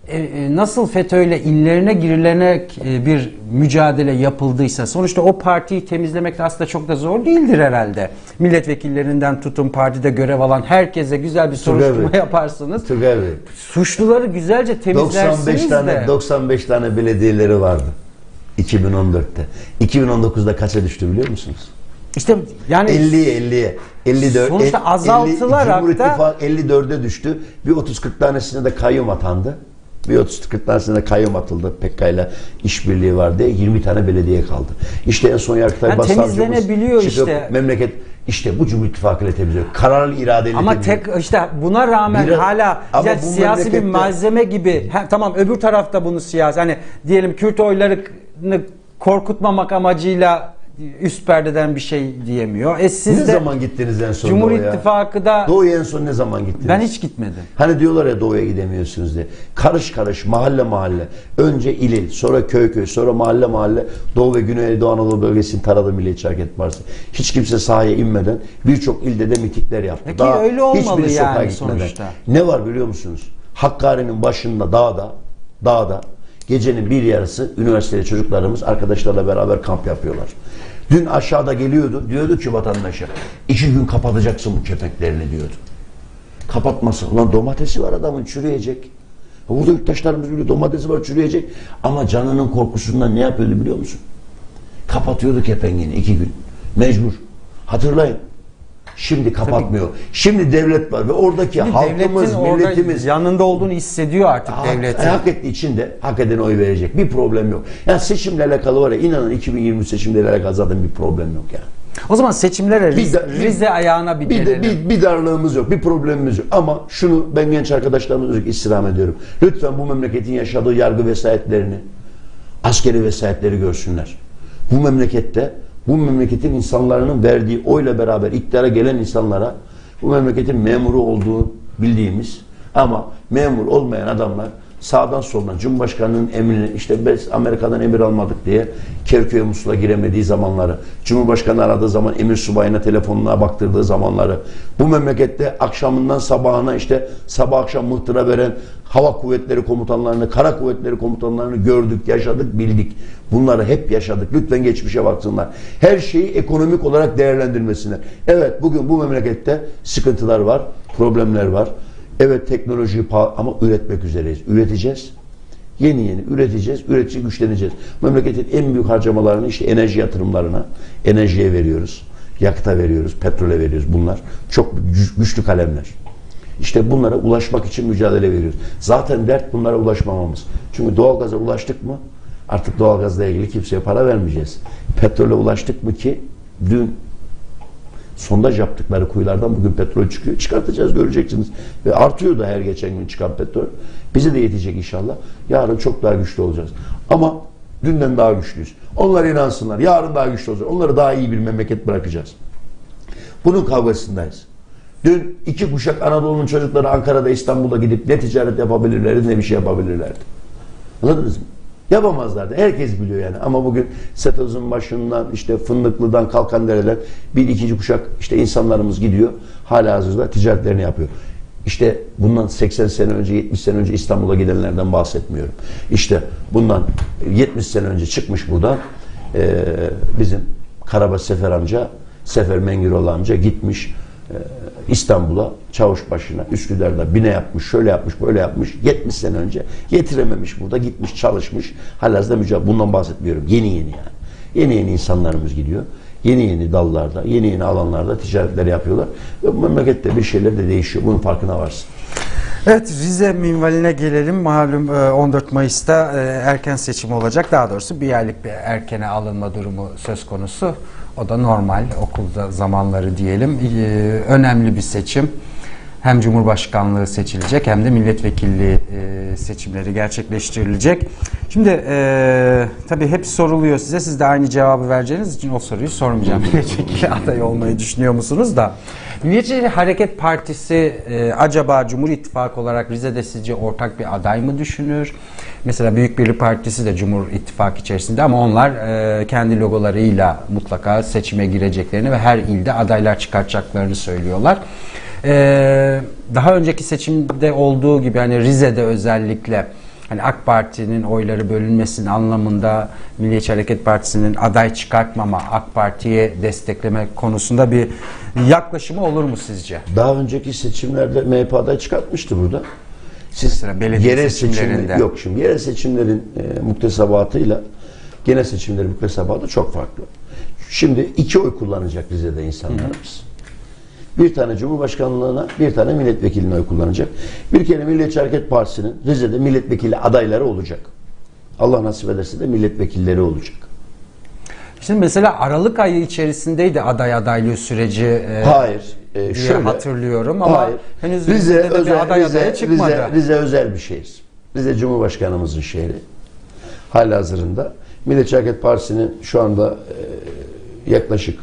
E, nasıl FETÖ'yle inlerine girilerine e, bir mücadele yapıldıysa sonuçta o partiyi temizlemek de aslında çok da zor değildir herhalde. Milletvekillerinden tutun partide görev alan herkese güzel bir soruşturma yaparsınız. Suçluları güzelce temizlersiniz
doksan beş tane,
de.
doksan beş tane belediyeleri vardı iki bin on dörtte. iki bin on dokuzda kaça düştü biliyor musunuz?
İşte yani
elliye elliye elli dört
sonuçta azaltılarak
Cumhur
da
İttifakı elli dörde düştü. Bir otuz kırk tanesine de kayyum atandı. Bir otuz kırk tanesine de kayyum atıldı. P K K ile işbirliği var diye yirmi tane belediye kaldı. İşte en son Yargıtay
yani
Başsavcımız
temizlenebiliyor işte.
Memleket işte bu Cumhur İttifakı ile temizliyor. Kararlı iradeyle
ama
temizliyor.
tek işte buna rağmen
Biraz,
hala yani siyasi bir malzeme gibi he, tamam öbür tarafta bunu siyasi hani diyelim Kürt oylarını korkutmamak amacıyla üst perdeden bir şey diyemiyor. E siz
ne
de
zaman gittiniz en son
Cumhur
Doğu'ya?
İttifakı'da
Doğu'ya en son ne zaman gittiniz?
Ben hiç gitmedim.
Hani diyorlar ya Doğu'ya gidemiyorsunuz diye. Karış karış mahalle mahalle. Önce il il, sonra köy köy, sonra mahalle mahalle Doğu ve Güneydoğu Anadolu bölgesini taradı Milliyetçi Hareket Partisi. Hiç kimse sahaya inmeden birçok ilde de mitikler yaptı.
Peki
Daha
öyle olmalı
hiçbir sokağa
yani
gitmeden.
sonuçta.
Ne var biliyor musunuz? Hakkari'nin başında dağda, dağda gecenin bir yarısı üniversiteli çocuklarımız arkadaşlarla beraber kamp yapıyorlar. Dün aşağıda geliyordu. Diyordu ki vatandaşa iki gün kapatacaksın bu köpeklerini diyordu. Kapatmasın. Ulan domatesi var adamın çürüyecek. Burada yurttaşlarımız biliyor domatesi var çürüyecek. Ama canının korkusundan ne yapıyordu biliyor musun? Kapatıyordu kepengini iki gün. Mecbur. Hatırlayın. Şimdi kapatmıyor. Tabii. Şimdi devlet var ve oradaki Şimdi halkımız, milletimiz
yanında olduğunu hissediyor artık
hak,
devletin.
Hak ettiği için de hak edene oy verecek. Bir problem yok. Yani seçimle alakalı var ya, inanın iki bin yirmi seçimle alakalı zaten bir problem yok yani.
O zaman seçimlere Rize,
bir,
Rize ayağına bir,
bir
gelelim.
De, bir, bir darlığımız yok, bir problemimiz yok. Ama şunu ben genç arkadaşlarımıza istirham ediyorum. Lütfen bu memleketin yaşadığı yargı vesayetlerini, askeri vesayetleri görsünler. Bu memlekette, bu memleketin insanların verdiği oyla beraber iktidara gelen insanlara bu memleketin memuru olduğu bildiğimiz ama memur olmayan adamlar sağdan soldan Cumhurbaşkanı'nın emrini, işte biz Amerika'dan emir almadık diye Kerkük'e, Musul'a giremediği zamanları, Cumhurbaşkanı aradığı zaman emir subayına telefonuna baktırdığı zamanları, bu memlekette akşamından sabahına işte sabah akşam mıhtıra veren hava kuvvetleri komutanlarını, kara kuvvetleri komutanlarını gördük, yaşadık, bildik. Bunları hep yaşadık. Lütfen geçmişe baksınlar. Her şeyi ekonomik olarak değerlendirmesinler. Evet, bugün bu memlekette sıkıntılar var, problemler var. Evet, teknoloji pahalı ama üretmek üzereyiz. Üreteceğiz. Yeni yeni üreteceğiz. Üretici güçleneceğiz. Memleketin en büyük harcamalarını işte enerji yatırımlarına, enerjiye veriyoruz. Yakıta veriyoruz, petrole veriyoruz. Bunlar çok güçlü kalemler. İşte bunlara ulaşmak için mücadele veriyoruz. Zaten dert bunlara ulaşmamamız. Çünkü doğalgaza ulaştık mı artık doğalgazla ilgili kimseye para vermeyeceğiz. Petrole ulaştık mı ki dün sondaj yaptıkları kuyulardan bugün petrol çıkıyor. Çıkartacağız, göreceksiniz. Ve artıyor da her geçen gün çıkan petrol. Bize de yetecek inşallah. Yarın çok daha güçlü olacağız. Ama dünden daha güçlüyüz. Onlar inansınlar. Yarın daha güçlü olacağız. Onları daha iyi bir memleket bırakacağız. Bunun kavgasındayız. Dün iki kuşak Anadolu'nun çocukları Ankara'da, İstanbul'da gidip ne ticaret yapabilirlerdi ne bir şey yapabilirlerdi. Anladınız mı? Yapamazlardı. Herkes biliyor yani. Ama bugün Setoz'un başından işte Fındıklı'dan Kalkandere'den bir ikinci kuşak işte insanlarımız gidiyor. Halihazırda ticaretlerini yapıyor. İşte bundan seksen sene önce, yetmiş sene önce İstanbul'a gidenlerden bahsetmiyorum. İşte bundan yetmiş sene önce çıkmış buradan e, bizim Karabaş Sefer amca, Sefer Mengiroğlu amca gitmiş e, İstanbul'a, Çavuşbaşı'na, Üsküdar'da bine yapmış, şöyle yapmış, böyle yapmış. yetmiş sene önce getirememiş burada, gitmiş, çalışmış. Halihazırda mücadele. Bundan bahsetmiyorum. Yeni yeni yani. Yeni yeni insanlarımız gidiyor. Yeni yeni dallarda, yeni yeni alanlarda ticaretler yapıyorlar. Ve bu memlekette bir şeyler de değişiyor. Bunun farkına varsın.
Evet, Rize minvaline gelelim. Malum on dört Mayıs'ta erken seçim olacak. Daha doğrusu bir aylık bir erkene alınma durumu söz konusu. O da normal, okulda zamanları diyelim. Önemli bir seçim. Hem Cumhurbaşkanlığı seçilecek hem de milletvekilliği seçimleri gerçekleştirilecek. Şimdi e, tabii hep soruluyor size. Siz de aynı cevabı vereceğiniz için o soruyu sormayacağım. Milletvekili adayı olmayı düşünüyor musunuz da? Milliyetçi Hareket Partisi e, acaba Cumhur İttifakı olarak Rize'de sizce ortak bir aday mı düşünür? Mesela Büyük Birlik Partisi de Cumhur İttifakı içerisinde ama onlar e, kendi logolarıyla mutlaka seçime gireceklerini ve her ilde adaylar çıkartacaklarını söylüyorlar. Ee, daha önceki seçimde olduğu gibi hani Rize'de özellikle hani AK Parti'nin oyları bölünmesinin anlamında Milliyetçi Hareket Partisi'nin aday çıkartmama, AK Parti'ye destekleme konusunda bir yaklaşımı olur mu sizce?
Daha önceki seçimlerde M H P aday çıkartmıştı burada. Siz
mesela belediye
yerel
seçimlerinde
seçimler, yok şimdi yerel seçimlerin e, muktesebatıyla genel seçimlerin muktesebatı çok farklı. Şimdi iki oy kullanacak Rize'de insanlarımız. Hı. Bir tane Cumhurbaşkanlığına, bir tane milletvekiline oy kullanacak. Bir kere Milliyetçi Hareket Partisi'nin Rize'de milletvekili adayları olacak. Allah nasip ederse de milletvekilleri olacak.
Şimdi mesela Aralık ayı içerisindeydi aday adaylığı süreci. E,
hayır. E,
diye
şöyle,
hatırlıyorum ama
hayır.
henüz
Rize
Rize'de
özel,
bir aday
Rize,
adaya çıkmadı.
Rize, Rize özel bir şehir. Rize Cumhurbaşkanımızın şehri. Halihazırında Milliyetçi Hareket Partisi'nin şu anda e, yaklaşık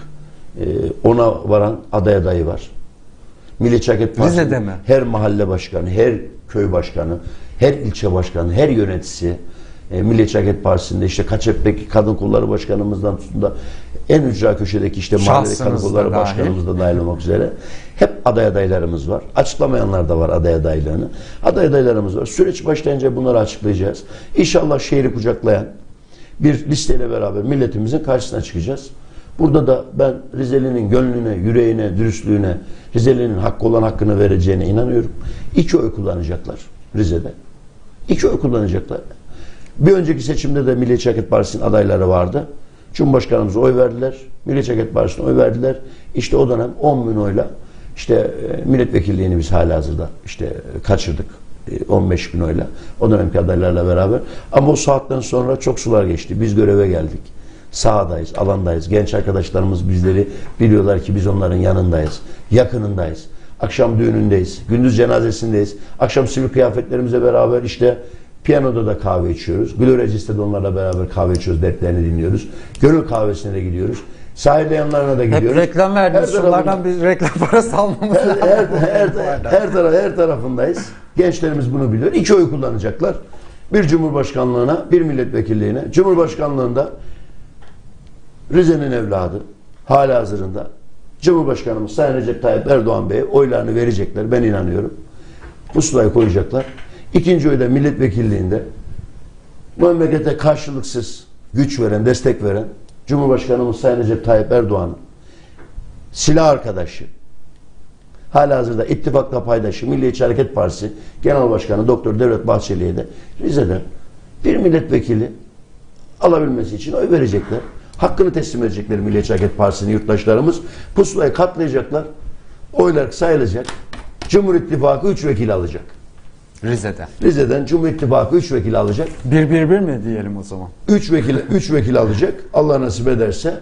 ona varan aday adayı var. Milliyetçi Hareket Partisi'nin her mahalle başkanı, her köy başkanı, her ilçe başkanı, her yöneticisi e, Milliyetçi Hareket Partisi'nde işte Kaçep'teki Kadın Kolları Başkanımızdan tutun da en ücra köşedeki işte mahalledeki Kadın Kolları Başkanımız da dahil olmak üzere hep aday adaylarımız var. Açıklamayanlar da var aday adaylığını. Aday adaylarımız var. Süreç başlayınca bunları açıklayacağız. İnşallah şehri kucaklayan bir listeyle beraber milletimizin karşısına çıkacağız. Burada da ben Rizeli'nin gönlüne, yüreğine, dürüstlüğüne, Rizeli'nin hakkı olan hakkını vereceğine inanıyorum. İki oy kullanacaklar Rize'de. İki oy kullanacaklar. Bir önceki seçimde de Milliyetçi Hareket Partisi'nin adayları vardı. Cumhurbaşkanımıza oy verdiler. Milliyetçi Hareket Partisi'ne oy verdiler. İşte o dönem on bin oyla işte e, milletvekilliğini biz halihazırda işte e, kaçırdık. E, on beş bin oyla. O dönemki adaylarla beraber. Ama o saatten sonra çok sular geçti. Biz göreve geldik. Sahadayız, alandayız. Genç arkadaşlarımız bizleri biliyorlar ki biz onların yanındayız. Yakınındayız. Akşam düğünündeyiz. Gündüz cenazesindeyiz. Akşam sivil kıyafetlerimizle beraber işte piyanoda da kahve içiyoruz. Glorejiste de onlarla beraber kahve içiyoruz. Dertlerini dinliyoruz. Gönül kahvesine de gidiyoruz. Sahilde yanlarına da gidiyoruz.
Hep reklam verdiniz.
Her
Şunlardan bir reklam parası almamız
her,
lazım.
her, her, her, taraf, her tarafındayız. Gençlerimiz bunu biliyor. İki oy kullanacaklar. Bir cumhurbaşkanlığına, bir milletvekilliğine. Cumhurbaşkanlığında Rize'nin evladı halihazırında Cumhurbaşkanımız Sayın Recep Tayyip Erdoğan Bey'e oylarını verecekler. Ben inanıyorum. Pusulayı koyacaklar. İkinci oyda milletvekilliğinde bu memlekete karşılıksız güç veren, destek veren Cumhurbaşkanımız Sayın Recep Tayyip Erdoğan'ın silah arkadaşı, halihazırda ittifakla paydaşı Milliyetçi Hareket Partisi Genel Başkanı Doktor Devlet Bahçeli'ye de Rize'den bir milletvekili alabilmesi için oy verecekler. Hakkını teslim edecekler Milliyetçi Hareket Partisi'nin yurttaşlarımız. Pusulayı katlayacaklar. Oylar sayılacak. Cumhur İttifakı üç vekil alacak.
Rize'den.
Rize'den Cumhur İttifakı üç vekil alacak.
Bir bir bir mi diyelim o zaman?
üç vekil üç vekil alacak. Allah nasip ederse.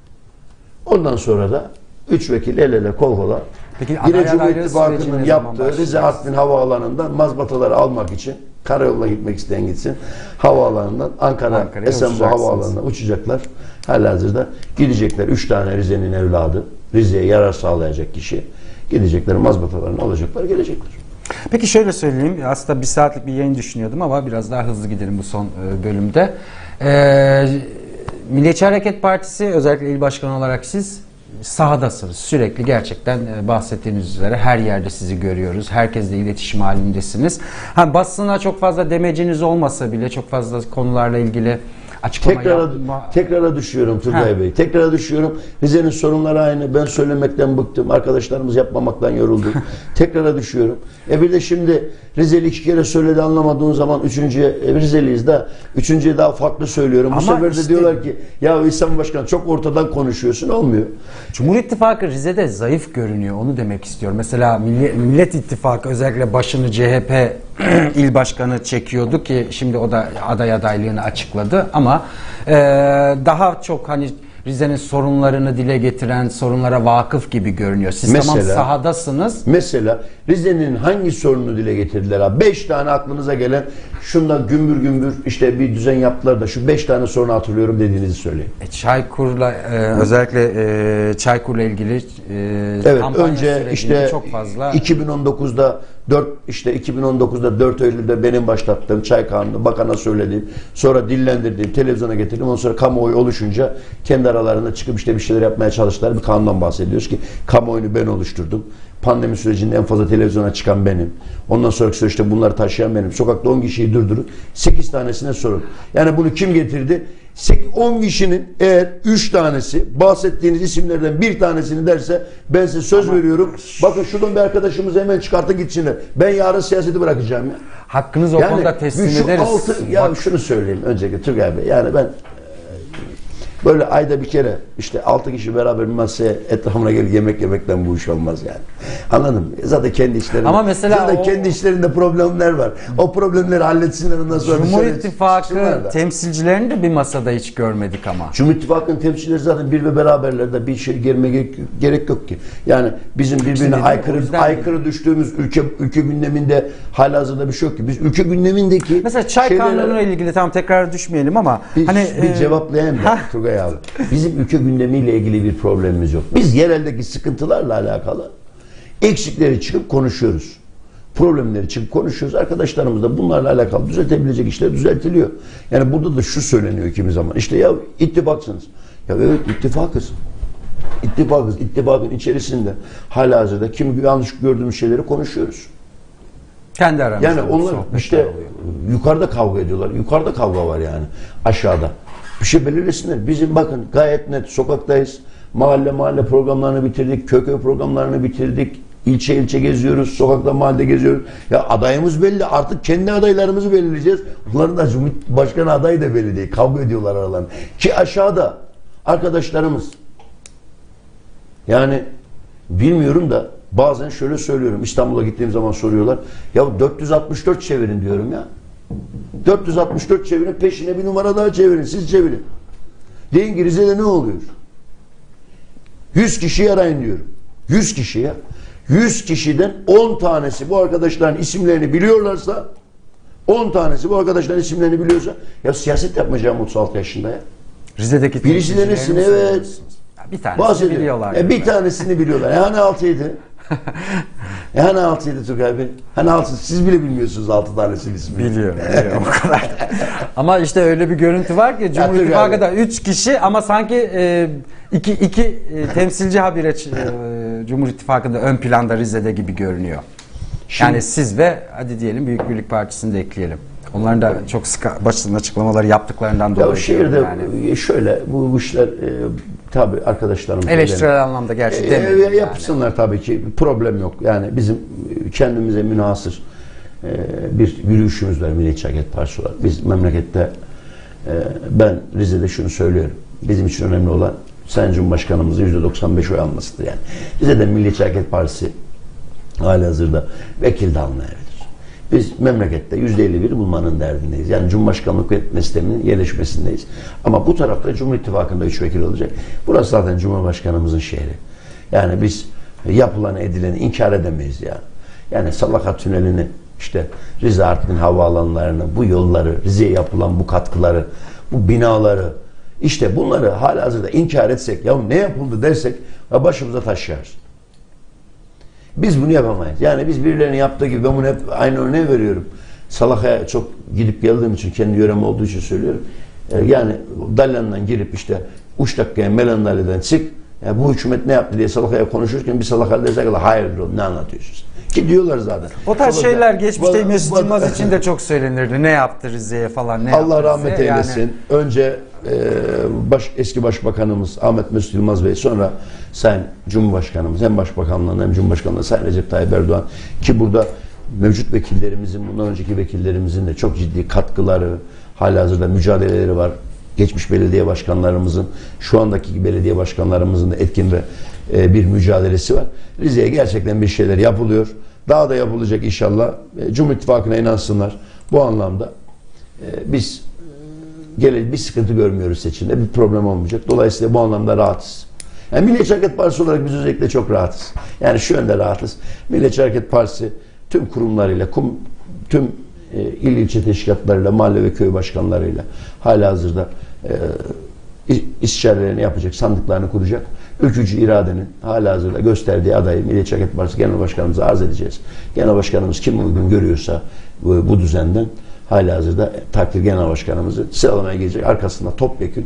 Ondan sonra da üç vekil el ele kol kola.
Peki
yine
aday
Cumhur
adaylığı
İttifakı'nın
süreci ne zaman
yaptığı
başlayacak?
Rize Artvin Havaalanı'ndan mazbataları almak için karayoluna gitmek isteyen gitsin. Havaalanından Ankara
Ankara'ya
Esenboğa
uçacaksınız.
Havaalanı'na uçacaklar. Halihazırda gidecekler. Üç tane Rize'nin evladı. Rize'ye yarar sağlayacak kişi. Gidecekler mazbatalarını alacaklar, gelecekler.
Peki şöyle söyleyeyim. Aslında bir saatlik bir yayın düşünüyordum ama biraz daha hızlı gidelim bu son e, bölümde. Ee, Milliyetçi Hareket Partisi özellikle il başkanı olarak siz sahadasınız. Sürekli gerçekten e, bahsettiğiniz üzere her yerde sizi görüyoruz. Herkesle iletişim halindesiniz. Ha, basına çok fazla demeciniz olmasa bile çok fazla konularla ilgili açıklama
Tekrara,
yapma.
tekrara düşüyorum Turgay
Ha.
Bey. Tekrara düşüyorum. Rize'nin sorunları aynı. Ben söylemekten bıktım. Arkadaşlarımız yapmamaktan yoruldu. Tekrara düşüyorum. E bir de şimdi Rizeli iki kere söyledi anlamadığın zaman üçüncüye e, Rizeliyiz da üçüncüye daha farklı söylüyorum. Bu
Ama
sefer de
işte-
diyorlar ki ya İhsan Başkan çok ortadan konuşuyorsun. Olmuyor.
Cumhur İttifakı Rize'de zayıf görünüyor. Onu demek istiyorum. Mesela Milli- Millet İttifakı özellikle başını C H P il başkanı çekiyordu ki şimdi o da aday adaylığını açıkladı ama e, daha çok hani Rize'nin sorunlarını dile getiren, sorunlara vakıf gibi görünüyor. Siz tamam
Mesela-
sahadasınız.
Mesela Rize'nin hangi sorununu dile getirdiler abi? Beş tane aklınıza gelen şunda gümbür gümbür işte bir düzen yaptılar da şu beş tane sorunu hatırlıyorum dediğinizi söyleyin.
E, Çaykur'la e, özellikle e, Çaykur'la ilgili e,
Evet,
kampanya
önce
sürecinde
işte
çok fazla
iki bin on dokuzda dört işte iki bin on dokuzda dört Eylül'de benim başlattığım çay kanunu bakana söylediğim, sonra dillendirdiğim, televizyona getirdim. Ondan sonra kamuoyu oluşunca kendi aralarında çıkıp işte bir şeyler yapmaya çalıştılar. Bir kanundan bahsediyoruz ki kamuoyunu ben oluşturdum. Pandemi sürecinde en fazla televizyona çıkan benim. Ondan sonraki süreçte bunları taşıyan benim. Sokakta on kişiyi durdurun. sekiz tanesine sorun. Yani bunu kim getirdi? on kişinin eğer üç tanesi bahsettiğiniz isimlerden bir tanesini derse ben size söz
Ama-
veriyorum. Bakın şuradan bir arkadaşımızı hemen çıkartın gitsinler. Ben yarın siyaseti bırakacağım ya.
hakkınızı o konuda teslim
şu
ederiz.
altı- ya
Bak-
şunu söyleyeyim öncelikle Turgay Bey. Yani ben böyle ayda bir kere işte altı kişi beraber bir masaya etrafına gelip yemek yemekten bu iş olmaz yani. Anladın mı? Zaten kendi işlerinde.
Ama mesela
zaten
o-
kendi işlerinde problemler var. O problemleri halletsinler ondan sonra
Cumhur
dışarı
İttifakı
çıksınlar da.
temsilcilerini de bir masada hiç görmedik ama.
Cumhur İttifakı'nın temsilcileri zaten bir ve beraberlerde bir şey girmeye gerek, gerek yok ki. Yani bizim birbirine
dedim, o
aykırı
yüzden-
aykırı düştüğümüz ülke ülke gündeminde halihazırda bir şey yok ki. Biz ülke gündemindeki
Mesela çay
şeylere-
kanunuyla ilgili tam tekrar düşmeyelim ama
Bir,
hani
bir
e,
cevaplayayım da Turgay abi. Bizim ülke gündemiyle ilgili bir problemimiz yok. Biz yereldeki sıkıntılarla alakalı eksikleri çıkıp konuşuyoruz. Problemleri çıkıp konuşuyoruz. Arkadaşlarımız da bunlarla alakalı düzeltebilecek işler düzeltiliyor. Yani burada da şu söyleniyor kimi zaman. İşte ya ittifaksınız. Ya evet ittifakız. İttifakız. İttifakın içerisinde halihazırda kimi yanlış gördüğümüz şeyleri konuşuyoruz.
kendi aramızda
Yani onlar
sohbetler
işte
oluyor.
yukarıda kavga ediyorlar. Yukarıda kavga var yani. Aşağıda. Bir şey belirlesinler. Bizim bakın gayet net sokaktayız. Mahalle mahalle programlarını bitirdik. Köy köy programlarını bitirdik. İlçe ilçe geziyoruz. Sokakta mahallede geziyoruz. Ya adayımız belli. Artık kendi adaylarımızı belirleyeceğiz. Onların da Cumhurbaşkanı adayı da belli değil. Kavga ediyorlar aralarında. Ki aşağıda arkadaşlarımız. Yani bilmiyorum da bazen şöyle söylüyorum. İstanbul'a gittiğim zaman soruyorlar. Ya dört yüz altmış dört çevirin diyorum ya. dört yüz altmış dört çevirin, peşine bir numara daha çevirin. Siz çevirin. Deyin ki Rize'de ne oluyor? yüz kişiyi arayın diyorum. yüz kişi ya. yüz kişiden on tanesi bu arkadaşların isimlerini biliyorlarsa, on tanesi bu arkadaşların isimlerini biliyorsa, ya siyaset yapmayacağım otuz altı yaşında ya.
Rize'deki
Birisi denesin, evet.
Bir tanesini biliyorlar.
Ya bir tanesini biliyorlar. E hani altıydı? E hani altıydı Turgay Bey? Hani altı? Siz bile bilmiyorsunuz altı tanesini ismini.
Biliyorum, biliyorum o kadar. Ama işte öyle bir görüntü var ki Cumhur İttifakı'da üç kişi ama sanki e, iki, iki e, temsilci habire e, Cumhur İttifakı'nda ön planda Rize'de gibi görünüyor. Şimdi, yani siz ve hadi diyelim Büyük Birlik Partisi'ni de ekleyelim. Onların da çok sık basın açıklamaları yaptıklarından dolayı.
Ya şehirde
yani.
şöyle bu işler e, tabii arkadaşlarımız
eleştirel benim, anlamda gerçi
e,
demeyin.
yapsınlar yani. Tabii ki problem yok. Yani bizim kendimize münhasır e, bir yürüyüşümüz var Milliyetçi Hareket Partisi olarak. Biz memlekette e, ben Rize'de şunu söylüyorum. Bizim için önemli olan Sayın Cumhurbaşkanımızın yüzde doksan beş oy almasıdır yani. Rize'de Milliyetçi Hareket Partisi halihazırda vekil de almayabilir. Biz memlekette yüzde elli bir bulmanın derdindeyiz. Yani Cumhurbaşkanlık yönetme sisteminin yerleşmesindeyiz. Ama bu tarafta Cumhur İttifakı'nda üç vekil olacak. Burası zaten Cumhurbaşkanımızın şehri. Yani biz yapılanı edileni inkar edemeyiz ya. Yani Salaka Tüneli'ni, işte Rize Artvin havaalanlarını, bu yolları, Rize'ye yapılan bu katkıları, bu binaları, işte bunları halihazırda inkar etsek, ya ne yapıldı dersek başımıza taş yağar. Biz bunu yapamayız. Yani biz birilerinin yaptığı gibi, ben bunu hep aynı örneği veriyorum. Salaka'ya çok gidip geldiğim için, kendi yörem olduğu için söylüyorum. Ee, yani Dalyan'dan girip işte Uştakka'ya, Melandali'den çık. Ya bu hükümet ne yaptı diye Salaka'ya konuşurken bir Salaka desek ki hayırdır oğlum, ne anlatıyorsunuz? Ki diyorlar zaten.
O tarz
Salaka,
şeyler geçmişte Mesut
bana,
Yılmaz için de çok söylenirdi. Ne yaptı Rize'ye falan, ne
Allah
yaptı
rahmet
Rize'ye?
eylesin. Yani... Önce e, baş, eski başbakanımız Ahmet Mesut Yılmaz Bey, sonra Sayın Cumhurbaşkanımız, hem Başbakanlığında hem Cumhurbaşkanlığında Sayın Recep Tayyip Erdoğan, ki burada mevcut vekillerimizin, bundan önceki vekillerimizin de çok ciddi katkıları, halihazırda mücadeleleri var. Geçmiş belediye başkanlarımızın, şu andaki belediye başkanlarımızın da etkin ve e, bir mücadelesi var. Rize'ye gerçekten bir şeyler yapılıyor. Daha da yapılacak inşallah. E, Cumhur İttifakı'na inansınlar. Bu anlamda e, biz e, gele, bir sıkıntı görmüyoruz seçimde. Bir problem olmayacak. Dolayısıyla bu anlamda rahatız. Yani Milliyetçi Hareket Partisi olarak biz özellikle çok rahatız. Yani şu yönde rahatız. Milliyetçi Hareket Partisi tüm kurumlarıyla, kum, tüm e, il ilçe teşkilatlarıyla, mahalle ve köy başkanlarıyla halihazırda e, istişarelerini yapacak, sandıklarını kuracak. Ülkücü iradenin halihazırda gösterdiği adayı Milliyetçi Hareket Partisi Genel Başkanımıza arz edeceğiz. Genel Başkanımız kim uygun görüyorsa bu, bu düzenden halihazırda takdir Genel Başkanımızı sıralamaya gelecek. Arkasında topyekün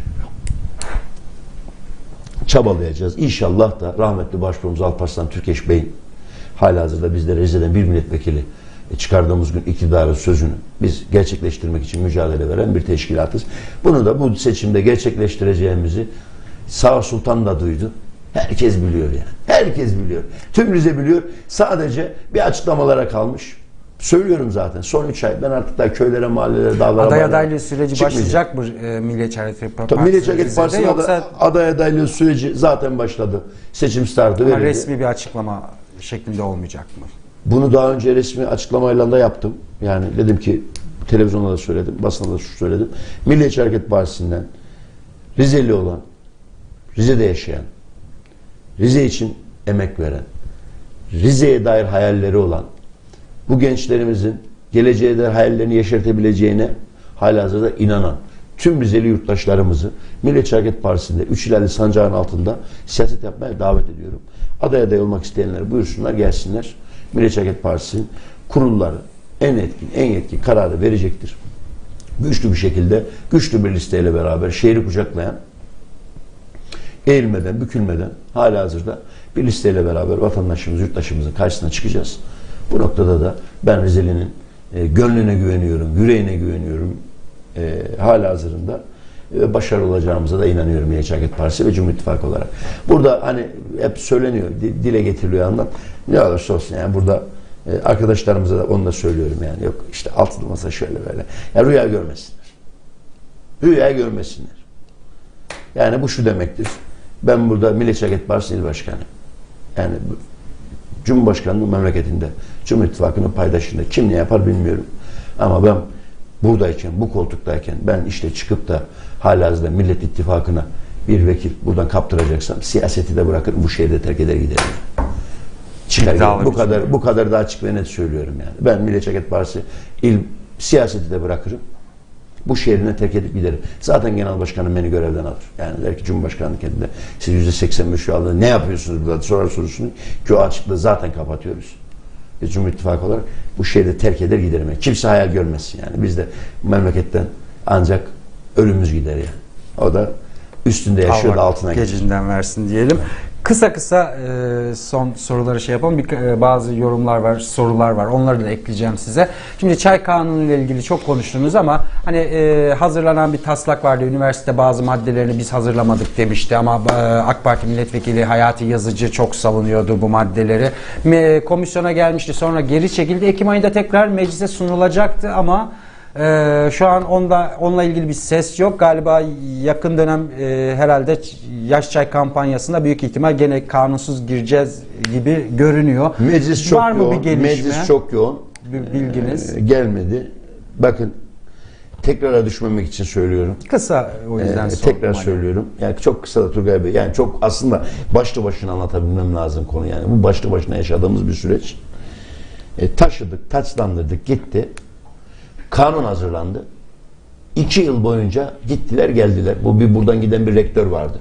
çabalayacağız. İnşallah da rahmetli Başbuğumuz Alparslan Türkeş Bey'in halihazırda bizlere Rize'den bir milletvekili çıkardığımız gün iktidarın sözünü biz gerçekleştirmek için mücadele veren bir teşkilatız. Bunu da bu seçimde gerçekleştireceğimizi Sağ Sultan da duydu. Herkes biliyor yani. Herkes biliyor. Tüm Rize biliyor. Sadece bir açıklamalara kalmış. Söylüyorum zaten. Son üç ay ben artık da köylere, mahallelere, dağlara...
Aday adaylığı süreci başlayacak mı e, Milliyetçi Hareket Partisi?
Milliyetçi Hareket Partisi'nin
yoksa...
aday adaylığı süreci zaten başladı. Seçim startı verildi.
Resmi bir açıklama şeklinde olmayacak mı?
Bunu daha önce resmi açıklamayla da yaptım. Yani dedim ki, televizyonda da söyledim, basında da şu söyledim. Milliyetçi Hareket Partisi'nden Rizeli olan, Rize'de yaşayan, Rize için emek veren, Rize'ye dair hayalleri olan, bu gençlerimizin geleceğe dair hayallerini yeşertebileceğine halihazırda inanan tüm Rizeli yurttaşlarımızı Milliyetçi Hareket Partisi'nde üç ilerli sancağın altında siyaset yapmaya davet ediyorum. Aday aday olmak isteyenler buyursunlar, gelsinler. Milliyetçi Hareket Partisi'nin kurulları en etkin, en yetkin kararı verecektir. Güçlü bir şekilde, güçlü bir listeyle beraber şehri kucaklayan, eğilmeden, bükülmeden halihazırda bir listeyle beraber vatandaşımız, yurttaşımızın karşısına çıkacağız. Bu noktada da ben Rizeli'nin e, gönlüne güveniyorum, yüreğine güveniyorum. E, halihazırında ve başarılı olacağımıza da inanıyorum Milliyetçi Hareket Partisi ve Cumhur İttifakı olarak. Burada hani hep söyleniyor, dile getiriliyor anlam. Ne olursa olsun yani burada e, arkadaşlarımıza da onu da söylüyorum yani. Yok işte altılı masa şöyle böyle. Ya rüya görmesinler. Rüya görmesinler. Yani bu şu demektir. Ben burada Milliyetçi Hareket Partisi İl Başkanı. Yani Cumhurbaşkanlığı memleketinde, Cumhur İttifakı'nın paydaşında kim ne yapar bilmiyorum. Ama ben buradayken, bu koltuktayken ben işte çıkıp da halihazırda Millet İttifakı'na bir vekil buradan kaptıracaksam siyaseti de bırakır, bu şehri de terk eder giderim. Çıkar giderim. Bu kadar, bu kadar da açık ve net söylüyorum yani. Ben Milliyetçi Hareket Partisi il siyaseti de bırakırım. Bu şehrine terk edip giderim. Zaten genel başkanım beni görevden alır. Yani der ki Cumhurbaşkanlığı kendinde siz yüzde seksen beş şu anda ne yapıyorsunuz burada sorar sorusunu ki o açıklığı zaten kapatıyoruz. Biz Cumhur İttifakı olarak bu şehri terk eder giderim. Yani kimse hayal görmesin yani. Biz de memleketten ancak ölümümüz gider yani. O da üstünde yaşıyor da altına geçer.
Gecinden versin diyelim. Kısa kısa e, son soruları şey yapalım. Bir, e, bazı yorumlar var, sorular var. Onları da ekleyeceğim size. Şimdi çay kanunu ile ilgili çok konuştunuz ama hani e, hazırlanan bir taslak vardı. Üniversite bazı maddelerini biz hazırlamadık demişti ama e, AK Parti milletvekili Hayati Yazıcı çok savunuyordu bu maddeleri. Me, komisyona gelmişti. Sonra geri çekildi. Ekim ayında tekrar meclise sunulacaktı ama Ee, şu an onda onunla ilgili bir ses yok. Galiba yakın dönem e, herhalde yaş çay kampanyasında büyük ihtimal gene kanunsuz gireceğiz gibi görünüyor.
Meclis çok
Var mı
yoğun.
bir gelişme?
Meclis çok yoğun.
Bir bilginiz.
Ee, gelmedi. Bakın tekrara düşmemek için söylüyorum.
Kısa o yüzden
ee,
sordum.
tekrar
hani.
söylüyorum. Yani çok kısa da Turgay Bey. Yani çok aslında başlı başına anlatabilmem lazım konu yani. Bu başlı başına yaşadığımız bir süreç. E, taşıdık, taçlandırdık, gitti. Kanun hazırlandı. İki yıl boyunca gittiler geldiler. Bu bir buradan giden bir rektör vardı.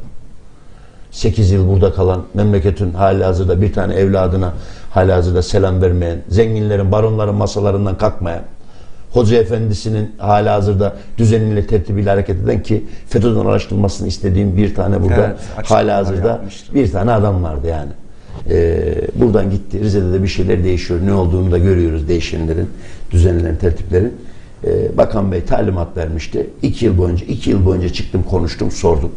Sekiz yıl burada kalan, memleketin halihazırda bir tane evladına halihazırda selam vermeyen, zenginlerin, baronların masalarından kalkmayan, hoca efendisinin halihazırda düzeniyle, tertibiyle hareket eden ki FETÖ'den araştırılmasını istediğim bir tane burada
evet,
halihazırda bir tane adam vardı yani. Ee, buradan gitti. Rize'de de bir şeyler değişiyor. Ne olduğunu da görüyoruz değişenlerin, düzenlerin, tertiplerin. Ee, Bakan Bey talimat vermişti. İki yıl boyunca, iki yıl boyunca çıktım, konuştum, sordum.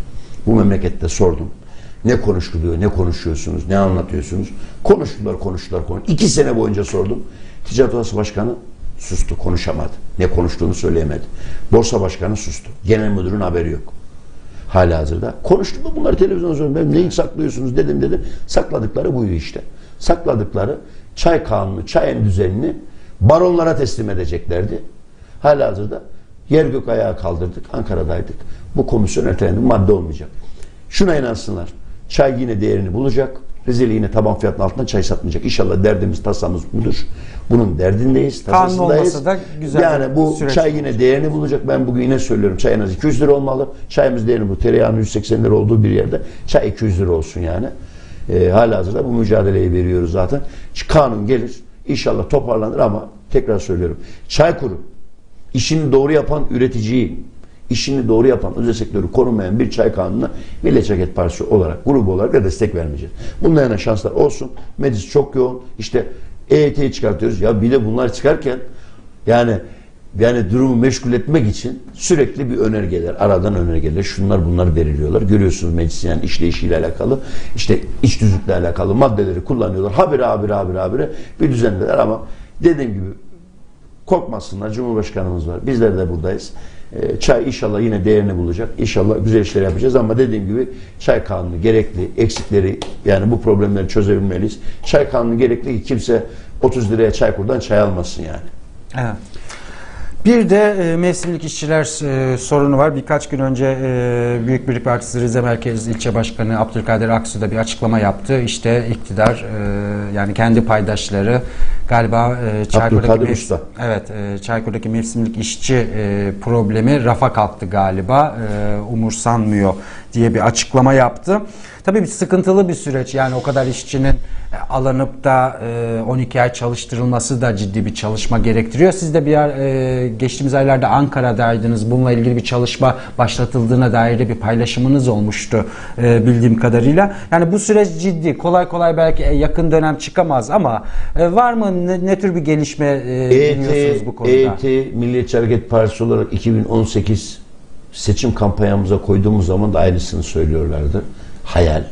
Bu memlekette sordum. Ne konuşuluyor, ne konuşuyorsunuz, ne anlatıyorsunuz? Konuştular, konuştular, konuştular. İki sene boyunca sordum. Ticaret Odası Başkanı sustu, konuşamadı. Ne konuştuğunu söyleyemedi. Borsa Başkanı sustu. Genel müdürün haberi yok. Halihazırda. Konuştum mu bunları televizyonda söylüyorum. Neyi saklıyorsunuz dedim dedim. Sakladıkları buydu işte. Sakladıkları çay kanunu, çay düzenini baronlara teslim edeceklerdi. Halihazırda yer gök ayağa kaldırdık. Ankara'daydık. Bu komisyon ertelendi. Madde olmayacak. Şuna inansınlar. Çay yine değerini bulacak. Rizeli yine taban fiyatının altında çay satmayacak. İnşallah derdimiz, tasamız budur. Bunun derdindeyiz, tasasındayız. Da güzel yani bu çay yine değerini bulacak. Ben bugün yine söylüyorum. Çay en az iki yüz lira olmalı. Çayımız değerini bu. Tereyağının yüz seksen lira olduğu bir yerde çay iki yüz lira olsun yani. E, halihazırda bu mücadeleyi veriyoruz zaten. Kanun gelir. İnşallah toparlanır ama tekrar söylüyorum. Çaykur işini doğru yapan üreticiyi, işini doğru yapan özel sektörü korumayan bir çay kanununa Milliyetçi Hareket Partisi olarak, grubu olarak da destek vermeyeceğiz. Bundan yana şanslar olsun. Meclis çok yoğun. İşte E Y T'yi çıkartıyoruz. Ya bir de bunlar çıkarken yani yani durumu meşgul etmek için sürekli bir önergeler, aradan önergeler, şunlar bunlar veriliyorlar. Görüyorsunuz meclisin yani işleyişiyle alakalı, işte iç düzlükle alakalı maddeleri kullanıyorlar. Habire habire habire habire bir düzenleler ama dediğim gibi korkmasınlar. Cumhurbaşkanımız var. Bizler de buradayız. Çay inşallah yine değerini bulacak. İnşallah güzel işler yapacağız ama dediğim gibi çay kanunu gerekli. Eksikleri yani bu problemleri çözebilmeliyiz. Çay kanunu gerekli ki kimse otuz liraya Çaykur'dan çay almasın yani.
Evet. Bir de e, mevsimlik işçiler e, sorunu var. Birkaç gün önce e, Büyük Birlik Partisi Rize Merkez İlçe Başkanı Abdülkadir Aksu da bir açıklama yaptı. İşte iktidar e, yani kendi paydaşları galiba e, Çaykur'daki mevsim, evet, e, Çaykur'daki mevsimlik işçi e, problemi rafa kalktı galiba. E, umursanmıyor diye bir açıklama yaptı. Tabii bir sıkıntılı bir süreç. Yani o kadar işçinin alınıp da on iki ay çalıştırılması da ciddi bir çalışma gerektiriyor. Siz de bir yer, geçtiğimiz aylarda Ankara'daydınız. Bununla ilgili bir çalışma başlatıldığına dair de bir paylaşımınız olmuştu bildiğim kadarıyla. Yani bu süreç ciddi. Kolay kolay belki yakın dönem çıkamaz ama var mı ne, ne tür bir gelişme biliyorsunuz bu konuda?
E Y T Milliyetçi Hareket Partisi olarak iki bin on sekiz seçim kampanyamıza koyduğumuz zaman da aynısını söylüyorlardı. Hayal.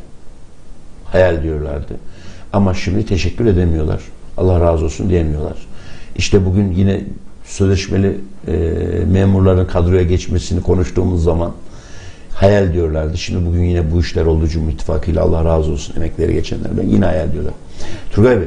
Hayal diyorlardı. Ama şimdi teşekkür edemiyorlar. Allah razı olsun diyemiyorlar. İşte bugün yine sözleşmeli e, memurların kadroya geçmesini konuştuğumuz zaman Hayal diyorlardı. Şimdi bugün yine bu işler oldu Cumhur İttifakı'yla, Allah razı olsun emekleri geçenlerden, yine hayal diyorlar. Turgay Bey,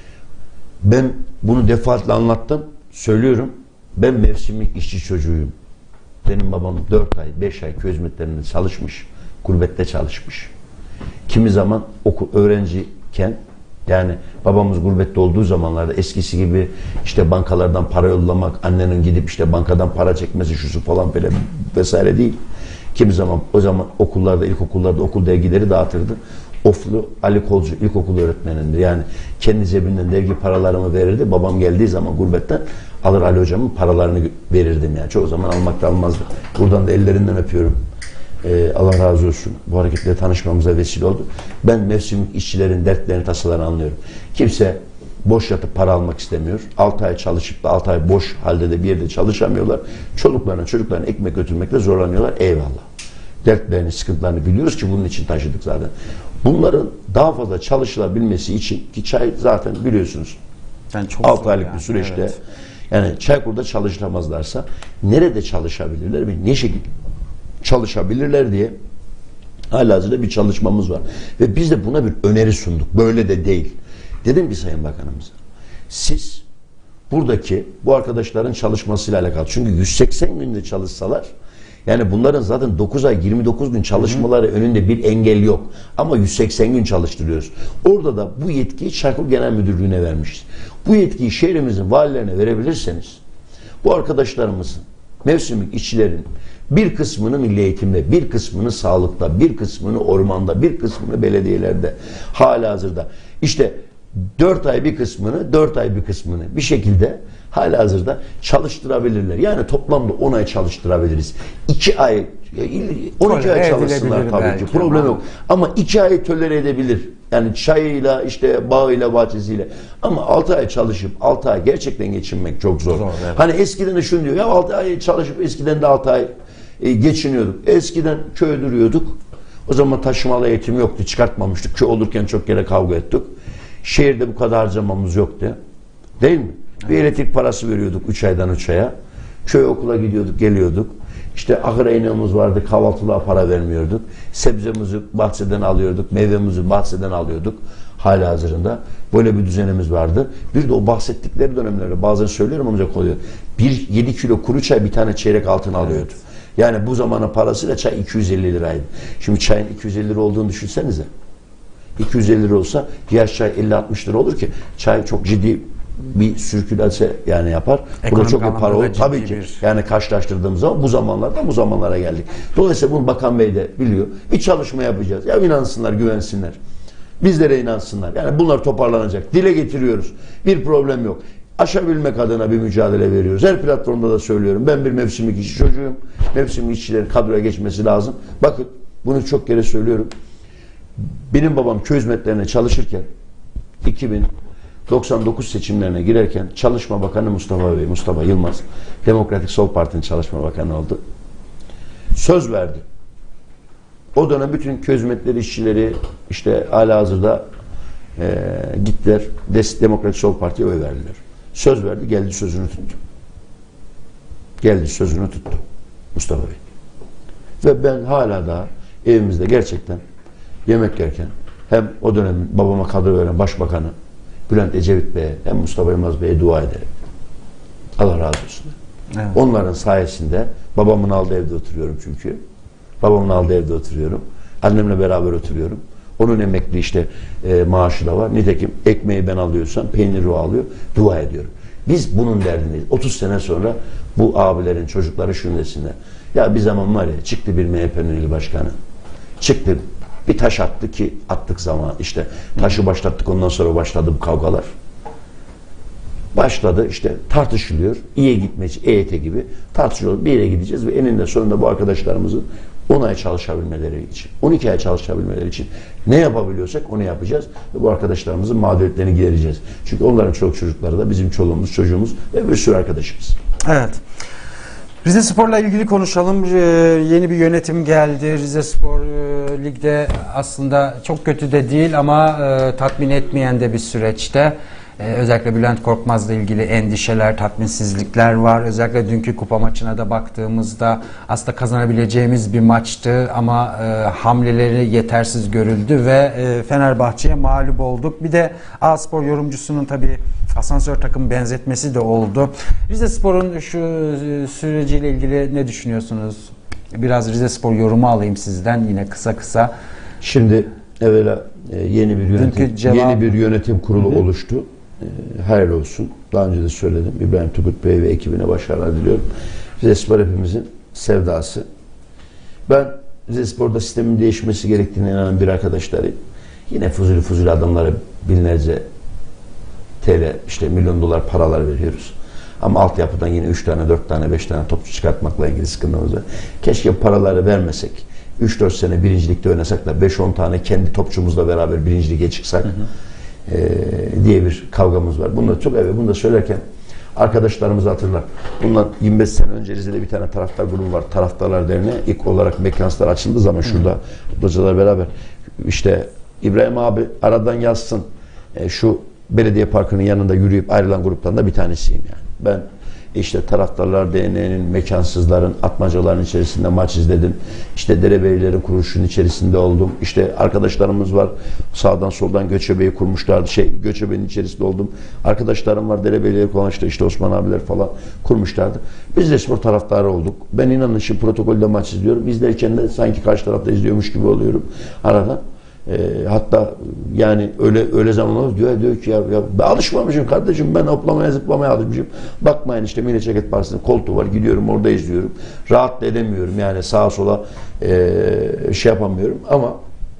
ben bunu defaatle anlattım, söylüyorum. Ben mevsimlik işçi çocuğuyum. Benim babam dört ay, beş ay köy hizmetlerinde çalışmış, gurbette çalışmış. Kimi zaman okul öğrenciyken, yani babamız gurbette olduğu zamanlarda eskisi gibi işte bankalardan para yollamak, annenin gidip işte bankadan para çekmesi, şusu falan böyle vesaire değil. Kimi zaman o zaman okullarda, ilkokullarda okul dergileri dağıtırdı. Oflu Ali Kolcu ilkokul öğretmenindi. Yani kendi cebinden dergi paralarımı verirdi. Babam geldiği zaman gurbetten alır Ali hocamın paralarını verirdim yani. Çoğu zaman almak da almazdı. Buradan da ellerinden öpüyorum. Ee, Allah razı olsun. Bu hareketle tanışmamıza vesile oldu. Ben mevsimlik işçilerin dertlerini, tasalarını anlıyorum. Kimse boş yatıp para almak istemiyor. altı ay çalışıp da altı ay boş halde de bir yerde çalışamıyorlar. Çoluklarına, çocuklarına ekmek götürmekle zorlanıyorlar. Eyvallah. Dertlerini, sıkıntılarını biliyoruz ki bunun için taşıdık zaten. Bunların daha fazla çalışılabilmesi için, ki çay zaten biliyorsunuz
Yani çok
altı aylık
yani.
bir süreçte,
Evet.
yani Çaykur'da çalışılamazlarsa nerede çalışabilirler ve ne şekilde çalışabilirler diye halihazırda bir çalışmamız var. Ve biz de buna bir öneri sunduk. Böyle de değil. Dedim ki Sayın Bakanımıza, siz buradaki bu arkadaşların çalışmasıyla alakalı, çünkü yüz seksen günde çalışsalar, yani bunların zaten dokuz ay yirmi dokuz gün çalışmaları hı hı. önünde bir engel yok. Ama yüz seksen gün çalıştırıyoruz. Orada da bu yetkiyi Çaykur Genel Müdürlüğü'ne vermişiz. Bu yetkiyi şehrimizin valilerine verebilirseniz, bu arkadaşlarımızın, mevsimlik işçilerin bir kısmını milli eğitimde, bir kısmını sağlıkta, bir kısmını ormanda, bir kısmını belediyelerde, halihazırda işte dört ay bir kısmını, dört ay bir kısmını bir şekilde halihazırda çalıştırabilirler. Yani toplamda on ay çalıştırabiliriz. iki ay, on iki ay çalışsınlar tabii ki. Problem yok. Ama iki ay tolere edebilir. Yani çayıyla, işte bağıyla, bahçesiyle. Ama altı ay çalışıp altı ay gerçekten geçinmek çok zor. zor evet. Hani eskiden de şunu diyor, ya altı ay çalışıp eskiden de altı ay e, geçiniyorduk. Eskiden köy duruyorduk. O zaman taşımalı eğitim yoktu. Çıkartmamıştık. Köy olurken çok kere kavga ettik. Şehirde bu kadar harcamamız yoktu. Değil mi? Evet. Bir elektrik parası veriyorduk üç aydan üç aya. Köy okula gidiyorduk, geliyorduk. İşte ahıra ineğimiz vardı, kahvaltılığa para vermiyorduk. Sebzemizi bahçeden alıyorduk, meyvemizi bahçeden alıyorduk. Halihazırında böyle bir düzenimiz vardı. Bir de o bahsettikleri dönemlerde bazen söylüyorum amca oluyor. Bir yedi kilo kuru çay bir tane çeyrek altın evet. alıyordu. Yani bu zamanın parasıyla çay iki yüz elli liraydı. Şimdi çayın iki yüz elli lira olduğunu düşünsenize. iki yüz elli lira olsa diğer çay elli altmış lira olur ki çay çok ciddi bir sirkülasyon yani yapar. Burada çok bir para olur. Tabii ki. Bir... Yani karşılaştırdığımız zaman bu zamanlardan bu zamanlara geldik. Dolayısıyla bunu Bakan Bey de biliyor. Bir çalışma yapacağız. Ya inansınlar, güvensinler. Bizlere inansınlar. Yani bunlar toparlanacak. Dile getiriyoruz. Bir problem yok. Aşabilmek adına bir mücadele veriyoruz. Her platformda da söylüyorum. Ben bir mevsimlik işçi çocuğum. Mevsimlik işçilerin kadroya geçmesi lazım. Bakın bunu çok kere söylüyorum. Benim babam köy hizmetlerine çalışırken iki bin doksan dokuz seçimlerine girerken Çalışma Bakanı Mustafa Bey, Mustafa Yılmaz, Demokratik Sol Parti'nin Çalışma Bakanı oldu. Söz verdi. O dönem bütün köy hizmetleri işçileri işte halihazırda e, gittiler, Demokratik Sol Parti'ye oy verdiler. Söz verdi, geldi sözünü tuttu. Geldi sözünü tuttu Mustafa Bey. Ve ben hala da evimizde gerçekten yemek yerken hem o dönemin babama kadro veren Başbakanı Bülent Ecevit Bey'e hem Mustafa Yılmaz Bey'e dua ederim. Allah razı olsun. Evet. Onların sayesinde babamın aldığı evde oturuyorum çünkü. Babamın aldığı evde oturuyorum. Annemle beraber oturuyorum. Onun emekli işte e, maaşı da var. Nitekim ekmeği ben alıyorsam peyniri o alıyor. Dua ediyorum. Biz bunun derdindeyiz. otuz sene sonra bu abilerin çocukları şunu desinler. Ya bir zaman var ya çıktı bir M H P'nin il başkanı. Çıktı. Bir taş attı ki attık zaman işte taşı başlattık ondan sonra başladı bu kavgalar. Başladı işte tartışılıyor. İyi gitmeci E Y T gibi tartışılıyor. Bir yere gideceğiz ve eninde sonunda bu arkadaşlarımızın on ay çalışabilmeleri için, on iki ay çalışabilmeleri için ne yapabiliyorsak onu yapacağız ve bu arkadaşlarımızın mağduriyetlerini gidereceğiz. Çünkü onların çok çocukları da bizim çoluğumuz, çocuğumuz ve bir sürü arkadaşımız.
Evet. Rize Spor'la ilgili konuşalım. Ee, yeni bir yönetim geldi. Rize Spor e, ligde aslında çok kötü de değil ama e, tatmin etmeyen de bir süreçte. Ee, özellikle Bülent Korkmaz'la ilgili endişeler, tatminsizlikler var. Özellikle dünkü kupa maçına da baktığımızda aslında kazanabileceğimiz bir maçtı ama e, hamleleri yetersiz görüldü ve e, Fenerbahçe'ye mağlup olduk. Bir de A-Spor yorumcusunun tabii asansör takım benzetmesi de oldu. Rizespor'un şu e, süreciyle ilgili ne düşünüyorsunuz? Biraz Rizespor yorumu alayım sizden yine kısa kısa.
Şimdi evvela e, yeni bir yönetim
cevap...
yeni bir yönetim kurulu Hı-hı. oluştu. E, hayırlı olsun. Daha önce de söyledim. İbrahim Turgut Bey ve ekibine başarılar diliyorum. Rizespor hepimizin sevdası. Ben Rizespor'da sistemin değişmesi gerektiğine inanan bir arkadaşlarıyım. Yine fuzuli fuzuli adamlara binlerce T L, işte milyon dolar paralar veriyoruz. Ama altyapıdan yine üç tane, dört tane, beş tane topçu çıkartmakla ilgili sıkıntımız var. Keşke paraları vermesek. üç dört sene birincilikte oynasak da beş on tane kendi topçumuzla beraber birinci lige çıksak hı hı. E, diye bir kavgamız var. Bunu da çok evet, bunu da söylerken arkadaşlarımız hatırlar. Bundan yirmi beş sene önce Rize'de bir tane taraftar grubu var. Taraftarlar Derneği. İlk olarak Mekanslar açıldığı zaman şurada hocalar beraber işte İbrahim abi aradan yazsın. E, şu belediye parkının yanında yürüyüp ayrılan gruptan da bir tanesiyim yani. Ben işte Taraftarlar Derneği'nin, mekansızların, atmacaların içerisinde maç izledim. İşte Derebeylilerin kuruluşunun içerisinde oldum. İşte arkadaşlarımız var. Sağdan soldan Göçebe'yi kurmuşlardı. Şey, Göçebe'nin içerisinde oldum. Arkadaşlarım var. Derebeylileri kullanışta işte Osman abiler falan kurmuşlardı. Biz de spor taraftarı olduk. Ben inanın şimdi protokolde maç izliyorum. İzlerken de sanki karşı tarafta izliyormuş gibi oluyorum. Arada. E, hatta yani öyle öyle zamanlar diyor diyor ki ya, ya ben alışmamışım kardeşim, ben hoplamaya zıplamaya alışmışım. Bakmayın işte Milliyetçi Hareket Partisi'nin koltuğu var, gidiyorum orada izliyorum. Rahat da edemiyorum yani, sağa sola e, şey yapamıyorum ama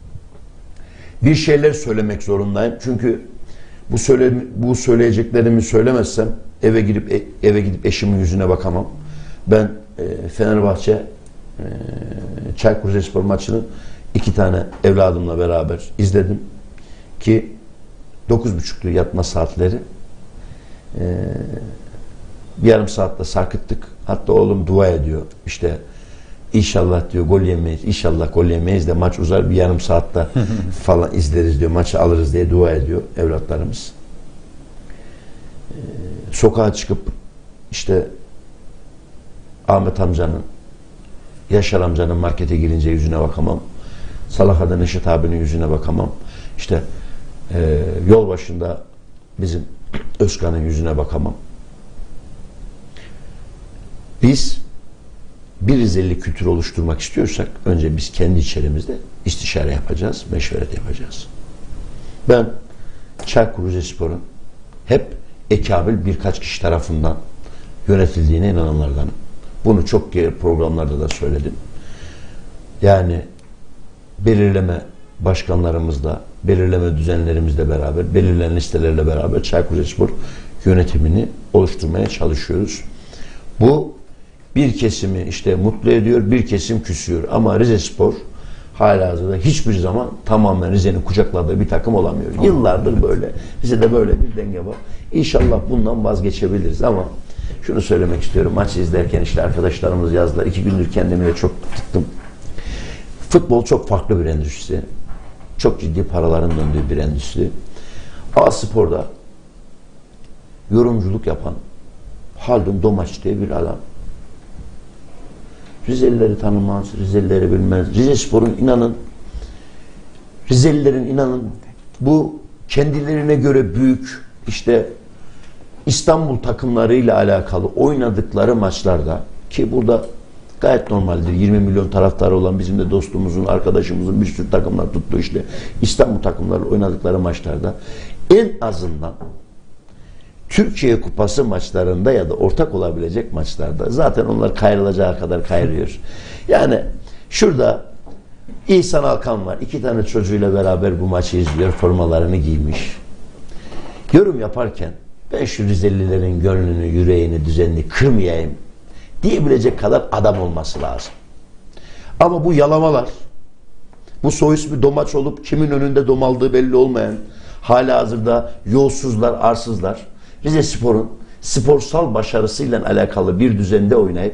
bir şeyler söylemek zorundayım. Çünkü bu söyle bu söyleyeceklerimi söylemezsem eve gidip e, eve gidip eşimin yüzüne bakamam. Ben e, Fenerbahçe e, Çaykur Rizespor maçını İki tane evladımla beraber izledim ki dokuz buçuktu yatma saatleri. Ee, bir yarım saatte sarkıttık. Hatta oğlum dua ediyor. İşte inşallah diyor gol yemeyiz. İnşallah gol yemeyiz de maç uzar, bir yarım saatte falan izleriz diyor. Maçı alırız diye dua ediyor evlatlarımız. Ee, sokağa çıkıp işte Ahmet amcanın, Yaşar amcanın markete girince yüzüne bakamam. Salaha'da Neşet abinin yüzüne bakamam. İşte e, yol başında bizim Özkan'ın yüzüne bakamam. Biz bir Rizeli kültür oluşturmak istiyorsak önce biz kendi içerimizde istişare yapacağız, meşveret yapacağız. Ben Çaykur Rizespor'un hep ekabil birkaç kişi tarafından yönetildiğine inananlardanım. Bunu çok programlarda da söyledim. Yani belirleme başkanlarımızla, belirleme düzenlerimizle beraber, belirlenen listelerle beraber Çaykur Rizespor yönetimini oluşturmaya çalışıyoruz. Bu bir kesimi işte mutlu ediyor, bir kesim küsüyor. Ama Rizespor halihazırda hiçbir zaman tamamen Rize'nin kucakladığı bir takım olamıyor. Tamam. Yıllardır böyle. Rize'de böyle bir denge var. İnşallah bundan vazgeçebiliriz ama şunu söylemek istiyorum. Maçı izlerken işte arkadaşlarımız yazdılar. İki gündür kendimi de çok tuttum. Futbol çok farklı bir endüstri. Çok ciddi paraların döndüğü bir endüstri. A-Spor'da yorumculuk yapan Haldun Domaç diye bir adam. Rizelileri tanımaz, Rizelileri bilmez. Rizespor'un inanın, Rizelilerin inanın bu kendilerine göre büyük işte İstanbul takımlarıyla alakalı oynadıkları maçlarda, ki burada gayet normaldir. yirmi milyon taraftarı olan bizim de dostumuzun, arkadaşımızın bir sürü takımlar tuttu işte. İstanbul takımlarıyla oynadıkları maçlarda en azından Türkiye Kupası maçlarında ya da ortak olabilecek maçlarda zaten onlar kayrılacağı kadar kayrıyor. Yani şurada İhsan Alkan var. İki tane çocuğuyla beraber bu maçı izliyor. Formalarını giymiş. Yorum yaparken ben şu Rizelilerin gönlünü, yüreğini, düzenini kırmayayım diyebilecek kadar adam olması lazım. Ama bu yalamalar, bu soy ismi Domaç olup kimin önünde domaldığı belli olmayan, halihazırda yolsuzlar, arsızlar, Rizespor'un sporsal başarısıyla alakalı bir düzende oynayıp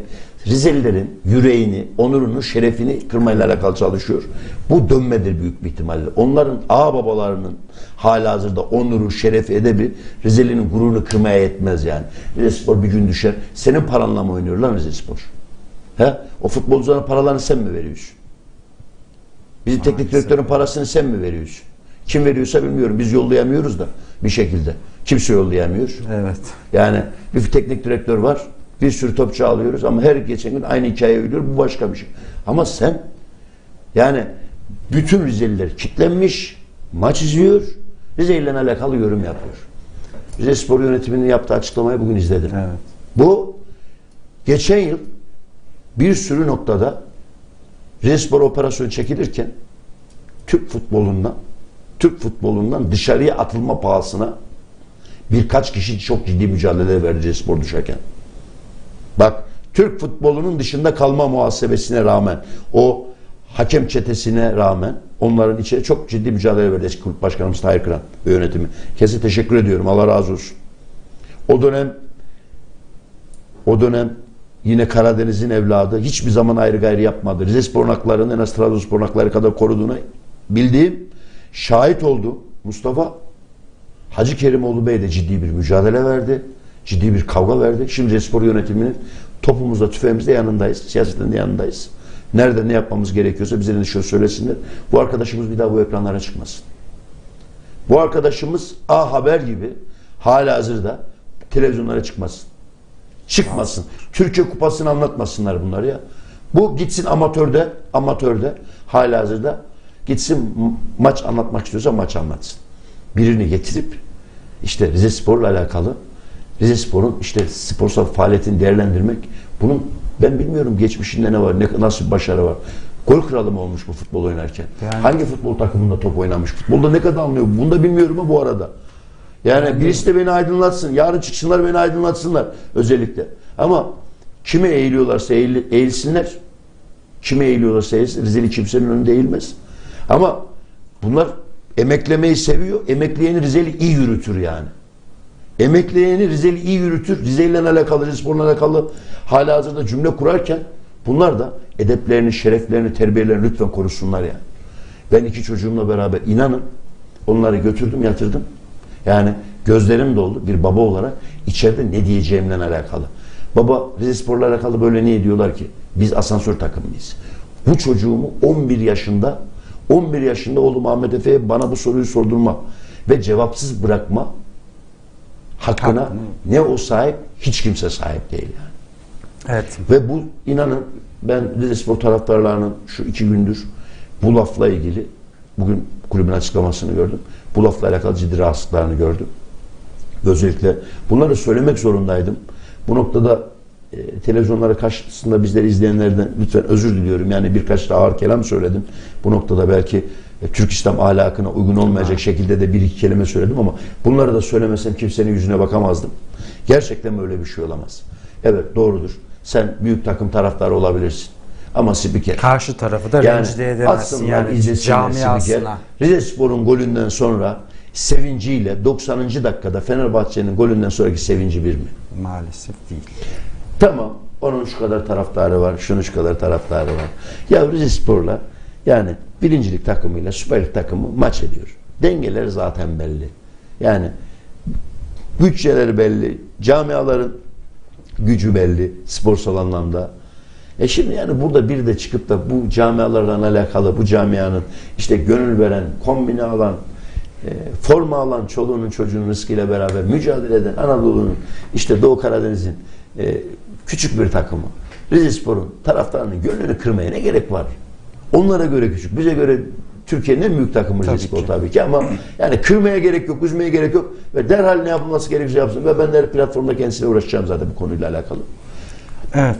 Rizelilerin yüreğini, onurunu, şerefini kırmayla alakalı çalışıyor. Bu dönmedir büyük bir ihtimalle. Onların ağababalarının halihazırda onuru, şerefi, edebi Rizeli'nin gururunu kırmaya yetmez yani. Rizespor bir gün düşer. Senin paranla mı oynuyor lan Rizespor? He? O futbolcuların paralarını sen mi veriyorsun? Bizim teknik direktörün parasını sen mi veriyorsun? Kim veriyorsa bilmiyorum. Biz yollayamıyoruz da bir şekilde. Kimse yollayamıyor.
Evet.
Yani bir teknik direktör var. Bir sürü topçu alıyoruz ama her geçen gün aynı hikaye ölüyor. Bu başka bir şey. Ama sen yani bütün Rizeliler kitlenmiş, maç izliyor, Rize ile alakalı yorum yapıyor. Rizespor yönetiminin yaptığı açıklamayı bugün izledim.
Evet.
Bu geçen yıl bir sürü noktada Rizespor operasyon çekilirken Türk futbolundan Türk futbolundan dışarıya atılma pahasına birkaç kişi çok ciddi mücadele verdi Rizespor düşerken. Bak, Türk futbolunun dışında kalma muhasebesine rağmen, o hakem çetesine rağmen onların içeri çok ciddi mücadele verdi eski kulüp başkanımız Tahir Kıran ve yönetimi. Kesin teşekkür ediyorum. Allah razı olsun. O dönem o dönem yine Karadeniz'in evladı hiçbir zaman ayrı gayrı yapmadı. Rizespor'un haklarını en az Trabzonspor'un hakları kadar koruduğuna bildiğim, şahit oldu. Mustafa Hacı Kerimoğlu Bey de ciddi bir mücadele verdi. Ciddi bir kavga verdi. Şimdi Rizespor yönetiminin topumuzda, tüfeğimizde yanındayız. Siyasetin de yanındayız. Nerede ne yapmamız gerekiyorsa bize de şöyle söylesinler. Bu arkadaşımız bir daha bu ekranlara çıkmasın. Bu arkadaşımız A Haber gibi halihazırda televizyonlara çıkmasın. Çıkmasın. Türkiye Kupası'nı anlatmasınlar bunlar ya. Bu gitsin amatörde, amatörde halihazırda gitsin maç anlatmak istiyorsa maç anlatsın. Birini getirip işte Rizespor'la alakalı Rizespor'un işte sporsal faaliyetini değerlendirmek, bunun ben bilmiyorum geçmişinde ne var, ne, nasıl bir başarı var. Gol kralı mı olmuş bu futbol oynarken? Yani, hangi futbol takımında top oynamış? Futbolda ne kadar anlıyor? Bunu da bilmiyorum ama bu arada. Yani, yani birisi de beni aydınlatsın. Yarın çıksınlar beni aydınlatsınlar özellikle. Ama kime eğiliyorlarsa eğil, eğilsinler. Kime eğiliyorlarsa eğilsin. Rizeli kimsenin önünde eğilmez. Ama bunlar emeklemeyi seviyor. Emekleyeni Rizeli iyi yürütür yani. Emekleyeni Rizeli iyi yürütür. Rize ile alakalı, Rizespor'la alakalı halihazırda cümle kurarken bunlar da edeplerini, şereflerini, terbiyelerini lütfen korusunlar yani. Ben iki çocuğumla beraber inanın onları götürdüm, yatırdım. Yani gözlerim doldu bir baba olarak içeride ne diyeceğimle alakalı. Baba, Rizespor'la alakalı böyle niye diyorlar ki? Biz asansör takımıyız. Bu çocuğumu on bir yaşında on bir yaşında oğlum Ahmet Efe'ye bana bu soruyu sordurma ve cevapsız bırakma hakkına Hakkını. ne o sahip, hiç kimse sahip değil yani.
Evet.
Ve bu inanın ben Rizespor taraftarlarının şu iki gündür bu lafla ilgili bugün kulübün açıklamasını gördüm. Bu lafla alakalı ciddi rahatsızlıklarını gördüm. Özellikle bunları söylemek zorundaydım. Bu noktada e, televizyonlara karşısında bizleri izleyenlerden lütfen özür diliyorum. Yani birkaç da ağır kelam söyledim. Bu noktada belki e, Türk İslam ahlakına uygun olmayacak şekilde de bir iki kelime söyledim ama bunları da söylemesem kimsenin yüzüne bakamazdım. Gerçekten böyle bir şey olamaz. Evet, doğrudur. Sen büyük takım taraftarı olabilirsin. Ama spiker.
Karşı tarafı da yani, rencide edemezsin. Yani camiasına.
Rizespor'un golünden sonra sevinciyle doksanıncı dakikada Fenerbahçe'nin golünden sonraki sevinci bir mi?
Maalesef değil.
Tamam. Onun şu kadar taraftarı var. Şunun şu kadar taraftarı var. Ya Rizespor'la yani birincilik takımıyla Süper Lig takımı maç ediyor. Dengeleri zaten belli. Yani bütçeleri belli. Camiaların gücü belli. Sporsal anlamda. E şimdi yani burada bir de çıkıp da bu camialarla alakalı bu camianın işte gönül veren, kombine alan, e, forma alan çoluğunun çocuğunun rızkıyla beraber mücadele eden Anadolu'nun işte Doğu Karadeniz'in e, küçük bir takımı. Rizespor'un taraftarının gönlünü kırmaya ne gerek var? Onlara göre küçük. Bize göre Türkiye'nin en büyük takımı Rizespor tabii, tabii ki ama yani kırmaya gerek yok, üzmeye gerek yok ve derhal ne yapılması gerekirse yapsın ve ben de platformda kendisiyle uğraşacağım zaten bu konuyla alakalı.
Evet.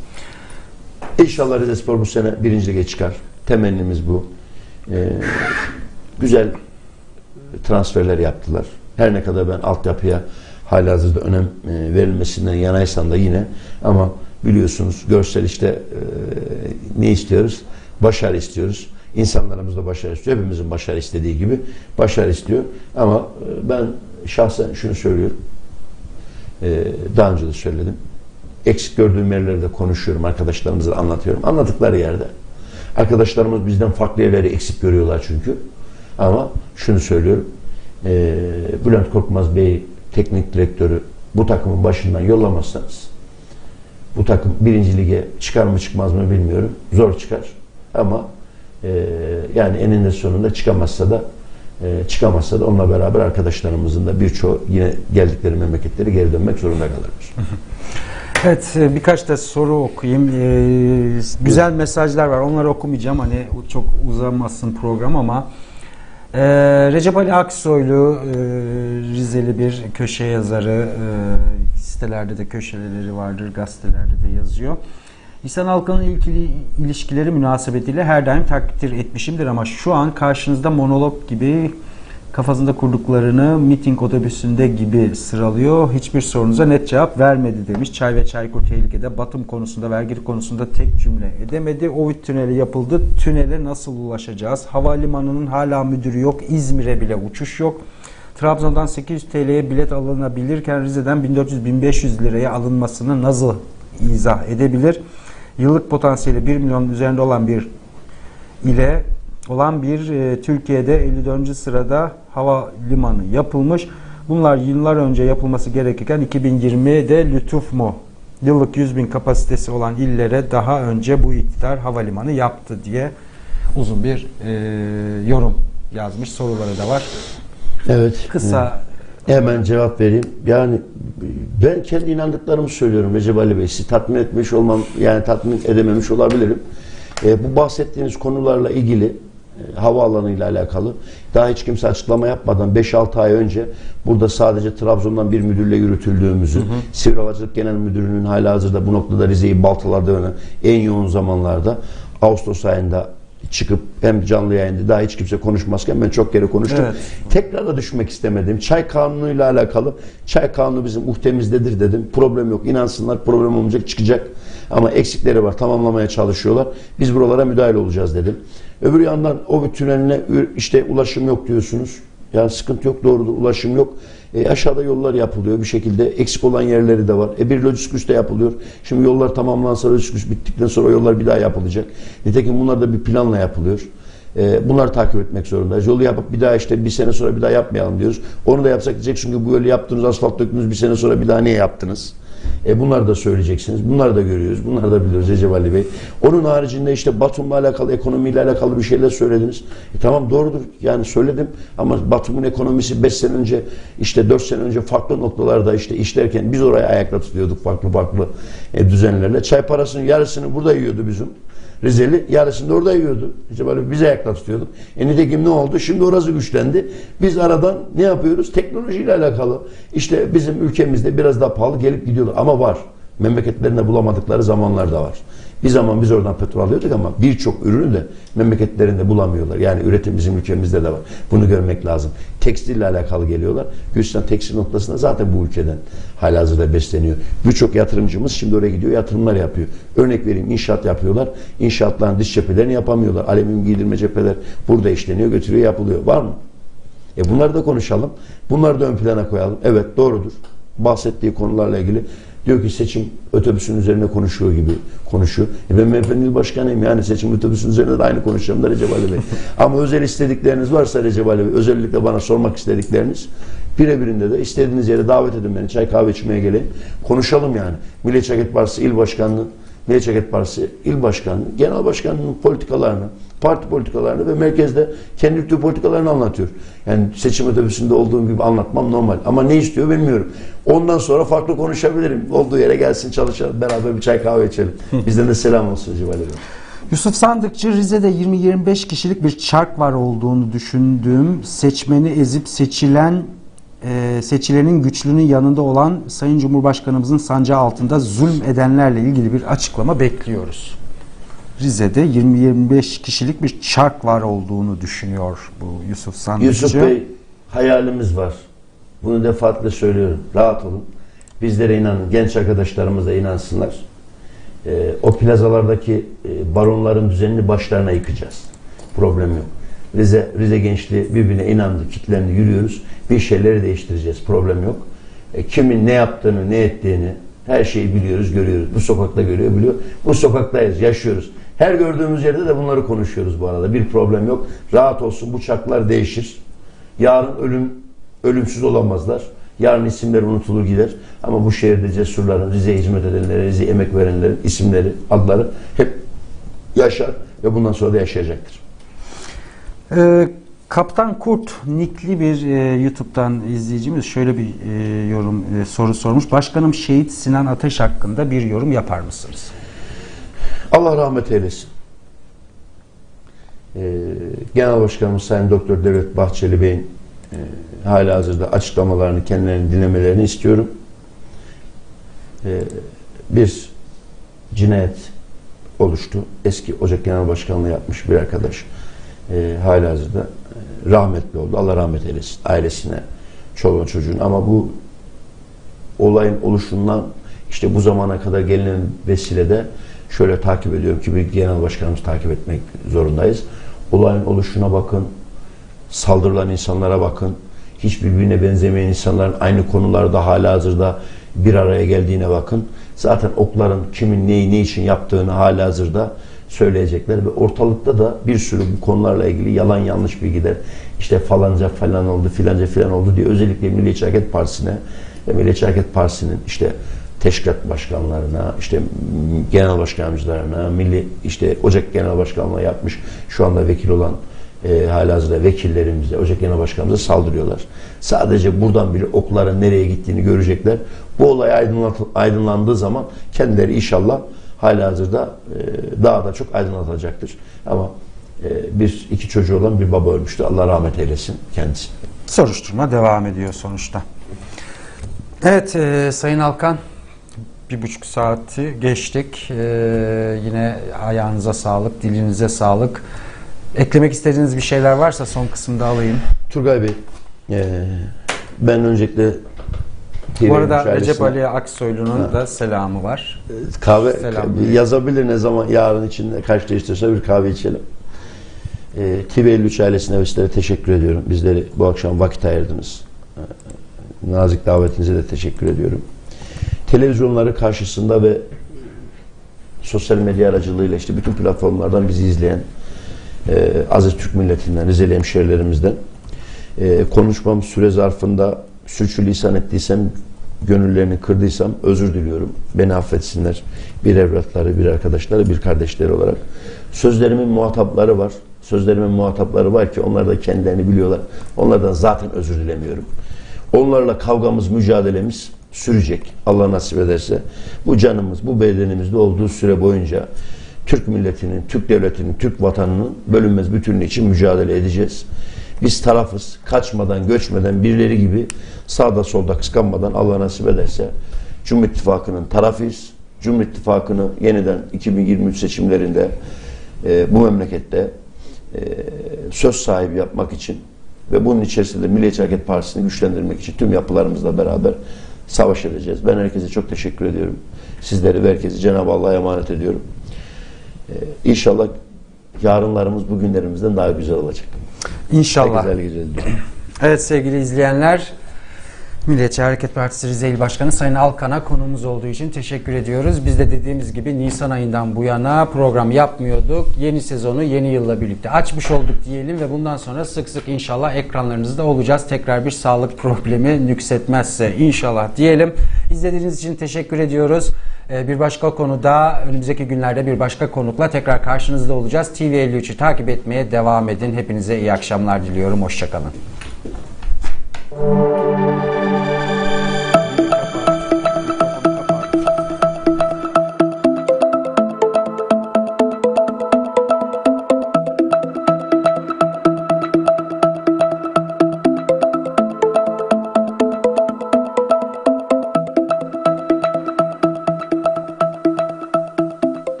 İnşallah Rizespor bu sene birinci lige çıkar. Temennimiz bu. Ee, güzel transferler yaptılar. Her ne kadar ben altyapıya halihazırda önem e, verilmesinden yanaysam da yine ama biliyorsunuz görsel işte e, ne istiyoruz? Başarı istiyoruz. İnsanlarımız da başarı istiyor. Hepimizin başarı istediği gibi başarı istiyor. Ama e, ben şahsen şunu söylüyorum. E, daha önce de söyledim. eksik gördüğüm yerlerde konuşuyorum, arkadaşlarımıza anlatıyorum. Anladıkları yerde arkadaşlarımız bizden farklı yerleri eksik görüyorlar çünkü. Ama şunu söylüyorum, e, Bülent Korkmaz Bey teknik direktörü bu takımın başından yollamazsanız bu takım birinci lige çıkar mı çıkmaz mı bilmiyorum. Zor çıkar. Ama e, yani eninde sonunda çıkamazsa da e, çıkamazsa da onunla beraber arkadaşlarımızın da birçoğu yine geldikleri memleketleri geri dönmek zorunda kalırlar.
Evet, birkaç da soru okuyayım. Ee, güzel mesajlar var. Onları okumayacağım. Hani çok uzamasın program ama ee, Recep Ali Aksoylu, e, Rizeli bir köşe yazarı, e, sitelerde de köşeleri vardır, gazetelerde de yazıyor. İnsan halkının ilgili ilişkileri münasebetiyle her daim takdir etmişimdir ama şu an karşınızda monolog gibi kafasında kurduklarını miting otobüsünde gibi sıralıyor. Hiçbir sorunuza net cevap vermedi demiş. Çay ve Çaykur tehlikede. Batım konusunda, vergi konusunda tek cümle edemedi. Ovid tüneli yapıldı. Tünele nasıl ulaşacağız? Havalimanının hala müdürü yok. İzmir'e bile uçuş yok. Trabzon'dan sekiz yüz T L'ye bilet alınabilirken Rize'den bin dört yüz bin beş yüz liraya alınmasını nasıl izah edebilir? Yıllık potansiyeli bir milyonun üzerinde olan bir ile olan bir e, Türkiye'de elli dördüncü sırada havalimanı yapılmış. Bunlar yıllar önce yapılması gerekirken iki bin yirmide lütuf mu? Yıllık yüz bin kapasitesi olan illere daha önce bu iktidar havalimanı yaptı diye uzun bir e, yorum yazmış. Soruları da var.
Evet.
Kısa.
Hemen cevap vereyim. Yani ben kendi inandıklarımı söylüyorum Recep Ali Bey. Sizi tatmin etmiş olmam, yani tatmin edememiş olabilirim. E, bu bahsettiğiniz konularla ilgili e, havaalanıyla alakalı daha hiç kimse açıklama yapmadan beş altı ay önce burada sadece Trabzon'dan bir müdürle yürütüldüğümüzü, hı hı. Sivri Havacılık Genel Müdürlüğü'nün halihazırda bu noktada Rize'yi baltalarda öne en yoğun zamanlarda Ağustos ayında çıkıp hem canlı yayında daha hiç kimse konuşmazken ben çok kere konuştum. Evet. Tekrar da düşmek istemedim. Çay kanunuyla alakalı çay kanunu bizim uhtemizdedir dedim. Problem yok. İnansınlar, problem olmayacak, çıkacak. Ama eksikleri var. Tamamlamaya çalışıyorlar. Biz buralara müdahale olacağız dedim. Öbür yandan o bir tüneline işte ulaşım yok diyorsunuz. Yani sıkıntı yok, doğrudur, ulaşım yok. E, aşağıda yollar yapılıyor bir şekilde. Eksik olan yerleri de var. E, bir lojistik de yapılıyor. Şimdi yollar tamamlansa, lojistik bittikten sonra yollar bir daha yapılacak. Nitekim bunlar da bir planla yapılıyor. E, bunları takip etmek zorundayız. Yolu yapıp bir daha işte bir sene sonra bir daha yapmayalım diyoruz. Onu da yapsak diyecek çünkü bu yolu yaptınız, asfalt döktünüz, bir sene sonra bir daha niye yaptınız? E bunları da söyleyeceksiniz. Bunları da görüyoruz. Bunları da biliyoruz Recep Ali Bey. Onun haricinde işte Batum'la alakalı, ekonomiyle alakalı bir şeyler söylediniz. E tamam, doğrudur. Yani söyledim ama Batum'un ekonomisi beş sene önce, işte dört sene önce farklı noktalarda işte işlerken biz oraya ayakta tutuyorduk farklı farklı e, düzenlerle. Çay parasının yarısını burada yiyordu bizim Rizeli, yarısını da orada yiyordu. İşte böyle biz ayakta tutuyorduk. E nitekim ne oldu? Şimdi orası güçlendi. Biz aradan ne yapıyoruz? Teknolojiyle alakalı. İşte bizim ülkemizde biraz daha pahalı gelip gidiyorlar. Ama var. Memleketlerinde bulamadıkları zamanlar da var. Bir zaman biz oradan petrol alıyorduk ama birçok ürünü de memleketlerinde bulamıyorlar. Yani üretim bizim ülkemizde de var. Bunu görmek lazım. Tekstille alakalı geliyorlar. Gülistan tekstil noktasında zaten bu ülkeden halihazırda besleniyor. Birçok yatırımcımız şimdi oraya gidiyor, yatırımlar yapıyor. Örnek vereyim, inşaat yapıyorlar. İnşaatların dış cephelerini yapamıyorlar. Alüminyum giydirme cepheler burada işleniyor, götürüyor, yapılıyor. Var mı? E bunları da konuşalım. Bunları da ön plana koyalım. Evet, doğrudur. Bahsettiği konularla ilgili diyor ki seçim otobüsün üzerine konuşuyor gibi konuşuyor. E ben M H P'nin il başkanıyım, yani seçim otobüsün üzerine de aynı konuşacağım da Recep Ali Bey. Ama özel istedikleriniz varsa Recep Ali Bey, özellikle bana sormak istedikleriniz, birebirinde de istediğiniz yere davet edin beni. Çay kahve içmeye gelin. Konuşalım yani. Milliyetçi Hareket Partisi il başkanlığı, Milliyetçi Hareket Partisi il başkanlığı, genel başkanlığının politikalarını, parti politikalarını ve merkezde kendi ülke politikalarını anlatıyor. Yani seçim otobüsünde olduğum gibi anlatmam normal. Ama ne istiyor bilmiyorum. Ondan sonra farklı konuşabilirim. Olduğu yere gelsin, çalışalım. Beraber bir çay kahve içelim. Bizden de selam olsun Recep Ali Bey.
Yusuf Sandıkçı, Rize'de yirmi yirmi beş kişilik bir çark var olduğunu düşündüğüm, seçmeni ezip seçilen e, seçilenin güçlünün yanında olan Sayın Cumhurbaşkanımızın sancağı altında zulüm edenlerle ilgili bir açıklama bekliyoruz. Rize'de yirmi yirmi beş kişilik bir çark var olduğunu düşünüyor bu Yusuf Sandıkçı.
Yusuf Bey, hayalimiz var. Bunu defaatle söylüyorum. Rahat olun. Bizlere inanın. Genç arkadaşlarımız da inansınlar. Ee, o plazalardaki e, baronların düzenini başlarına yıkacağız. Problem yok. Rize, Rize gençliği birbirine inandı, kitlendi, yürüyoruz. Bir şeyleri değiştireceğiz. Problem yok. E, kimin ne yaptığını, ne ettiğini Her şeyi biliyoruz, görüyoruz. Bu sokakta görüyor, biliyor. Bu sokaktayız, yaşıyoruz. Her gördüğümüz yerde de bunları konuşuyoruz bu arada. Bir problem yok. Rahat olsun, bu çarklar değişir. Yarın ölüm ölümsüz olamazlar. Yarın isimleri unutulur gider. Ama bu şehirde cesurların, Rize'ye hizmet edenlerin, Rize'ye emek verenlerin isimleri, adları hep yaşar ve bundan sonra da yaşayacaktır.
Ee, Kaptan Kurt nikli bir e, YouTube'dan izleyicimiz şöyle bir e, yorum e, soru sormuş. Başkanım Şehit Sinan Ateş hakkında bir yorum yapar mısınız?
Allah rahmet eylesin. Ee, Genel Başkanımız Sayın Doktor Devlet Bahçeli Bey'in e, halihazırda açıklamalarını, kendilerini dinlemelerini istiyorum. Ee, bir cinayet oluştu. Eski Ocak Genel Başkanlığı yapmış bir arkadaş. E, halihazırda e, rahmetli oldu. Allah rahmet eylesin. Ailesine, çoluğun çocuğun. Ama bu olayın oluşundan işte bu zamana kadar gelinen vesilede şöyle takip ediyorum ki bir genel başkanımız takip etmek zorundayız. Olayın oluşuna bakın. Saldırılan insanlara bakın. Hiç birbirine benzemeyen insanların aynı konularda halihazırda bir araya geldiğine bakın. Zaten okların kimin neyi ne için yaptığını halihazırda söyleyecekler ve ortalıkta da bir sürü bu konularla ilgili yalan yanlış bilgiler, işte falanca falan oldu, filanca filan oldu diye özellikle Milliyetçi Hareket Partisi'ne ve Milliyetçi Hareket Partisi'nin işte teşkilat başkanlarına, işte genel başkanlarına, milli işte Ocak Genel Başkanlığı yapmış şu anda vekil olan e, halihazırda vekillerimize, Ocak Genel Başkanımıza saldırıyorlar. Sadece buradan bile okların nereye gittiğini görecekler. Bu olay aydınlandığı zaman kendileri inşallah halihazırda e, daha da çok aydınlatacaktır. Ama e, bir iki çocuğu olan bir baba ölmüştü. Allah rahmet eylesin kendisi.
Soruşturma devam ediyor sonuçta. Evet e, Sayın Alkan, bir buçuk saati geçtik. E, yine ayağınıza sağlık, dilinize sağlık. Eklemek istediğiniz bir şeyler varsa son kısımda alayım.
Turgay Bey, e, ben öncelikle
bu arada Recep Ali Aksoylu'nun ha. da selamı var.
Kahve Selam yazabilir ne zaman, yarın için kaçta istiyorsa bir kahve içelim. E, T V elli üç ailesine ve sizlere teşekkür ediyorum. Bizleri bu akşam vakit ayırdınız. E, nazik davetinize de teşekkür ediyorum. Televizyonları karşısında ve sosyal medya aracılığıyla işte bütün platformlardan bizi izleyen e, aziz Türk milletinden, Rizeli hemşehrilerimizden e, konuşmam süre zarfında sürçülisan ettiysem, gönüllerini kırdıysam özür diliyorum. Beni affetsinler. Bir evlatları, bir arkadaşları, bir kardeşleri olarak. Sözlerimin muhatapları var. Sözlerimin muhatapları var ki onlar da kendilerini biliyorlar. Onlardan zaten özür dilemiyorum. Onlarla kavgamız, mücadelemiz sürecek. Allah nasip ederse. Bu canımız, bu bedenimizde olduğu süre boyunca Türk milletinin, Türk devletinin, Türk vatanının bölünmez bütünlüğü için mücadele edeceğiz. Biz tarafız. Kaçmadan, göçmeden, birileri gibi sağda solda kıskanmadan Allah nasip ederse Cumhur İttifakı'nın tarafıyız. Cumhur İttifakı'nı yeniden iki bin yirmi üç seçimlerinde e, bu memlekette e, söz sahibi yapmak için ve bunun içerisinde Milliyetçi Hareket Partisi'ni güçlendirmek için tüm yapılarımızla beraber savaş edeceğiz. Ben herkese çok teşekkür ediyorum. Sizleri ve herkesi Cenab-ı Allah'a emanet ediyorum. E, İnşallah yarınlarımız bugünlerimizden daha güzel olacak.
İnşallah.
Güzel, güzel.
Evet sevgili izleyenler, Milliyetçi Hareket Partisi Rize İl Başkanı Sayın Alkan'a konuğumuz olduğu için teşekkür ediyoruz. Biz de dediğimiz gibi Nisan ayından bu yana program yapmıyorduk. Yeni sezonu yeni yılla birlikte açmış olduk diyelim ve bundan sonra sık sık inşallah ekranlarınızda olacağız. Tekrar bir sağlık problemi nüksetmezse inşallah diyelim. İzlediğiniz için teşekkür ediyoruz. Bir başka konuda önümüzdeki günlerde bir başka konukla tekrar karşınızda olacağız. T V elli üç'ü takip etmeye devam edin. Hepinize iyi akşamlar diliyorum. Hoşça kalın.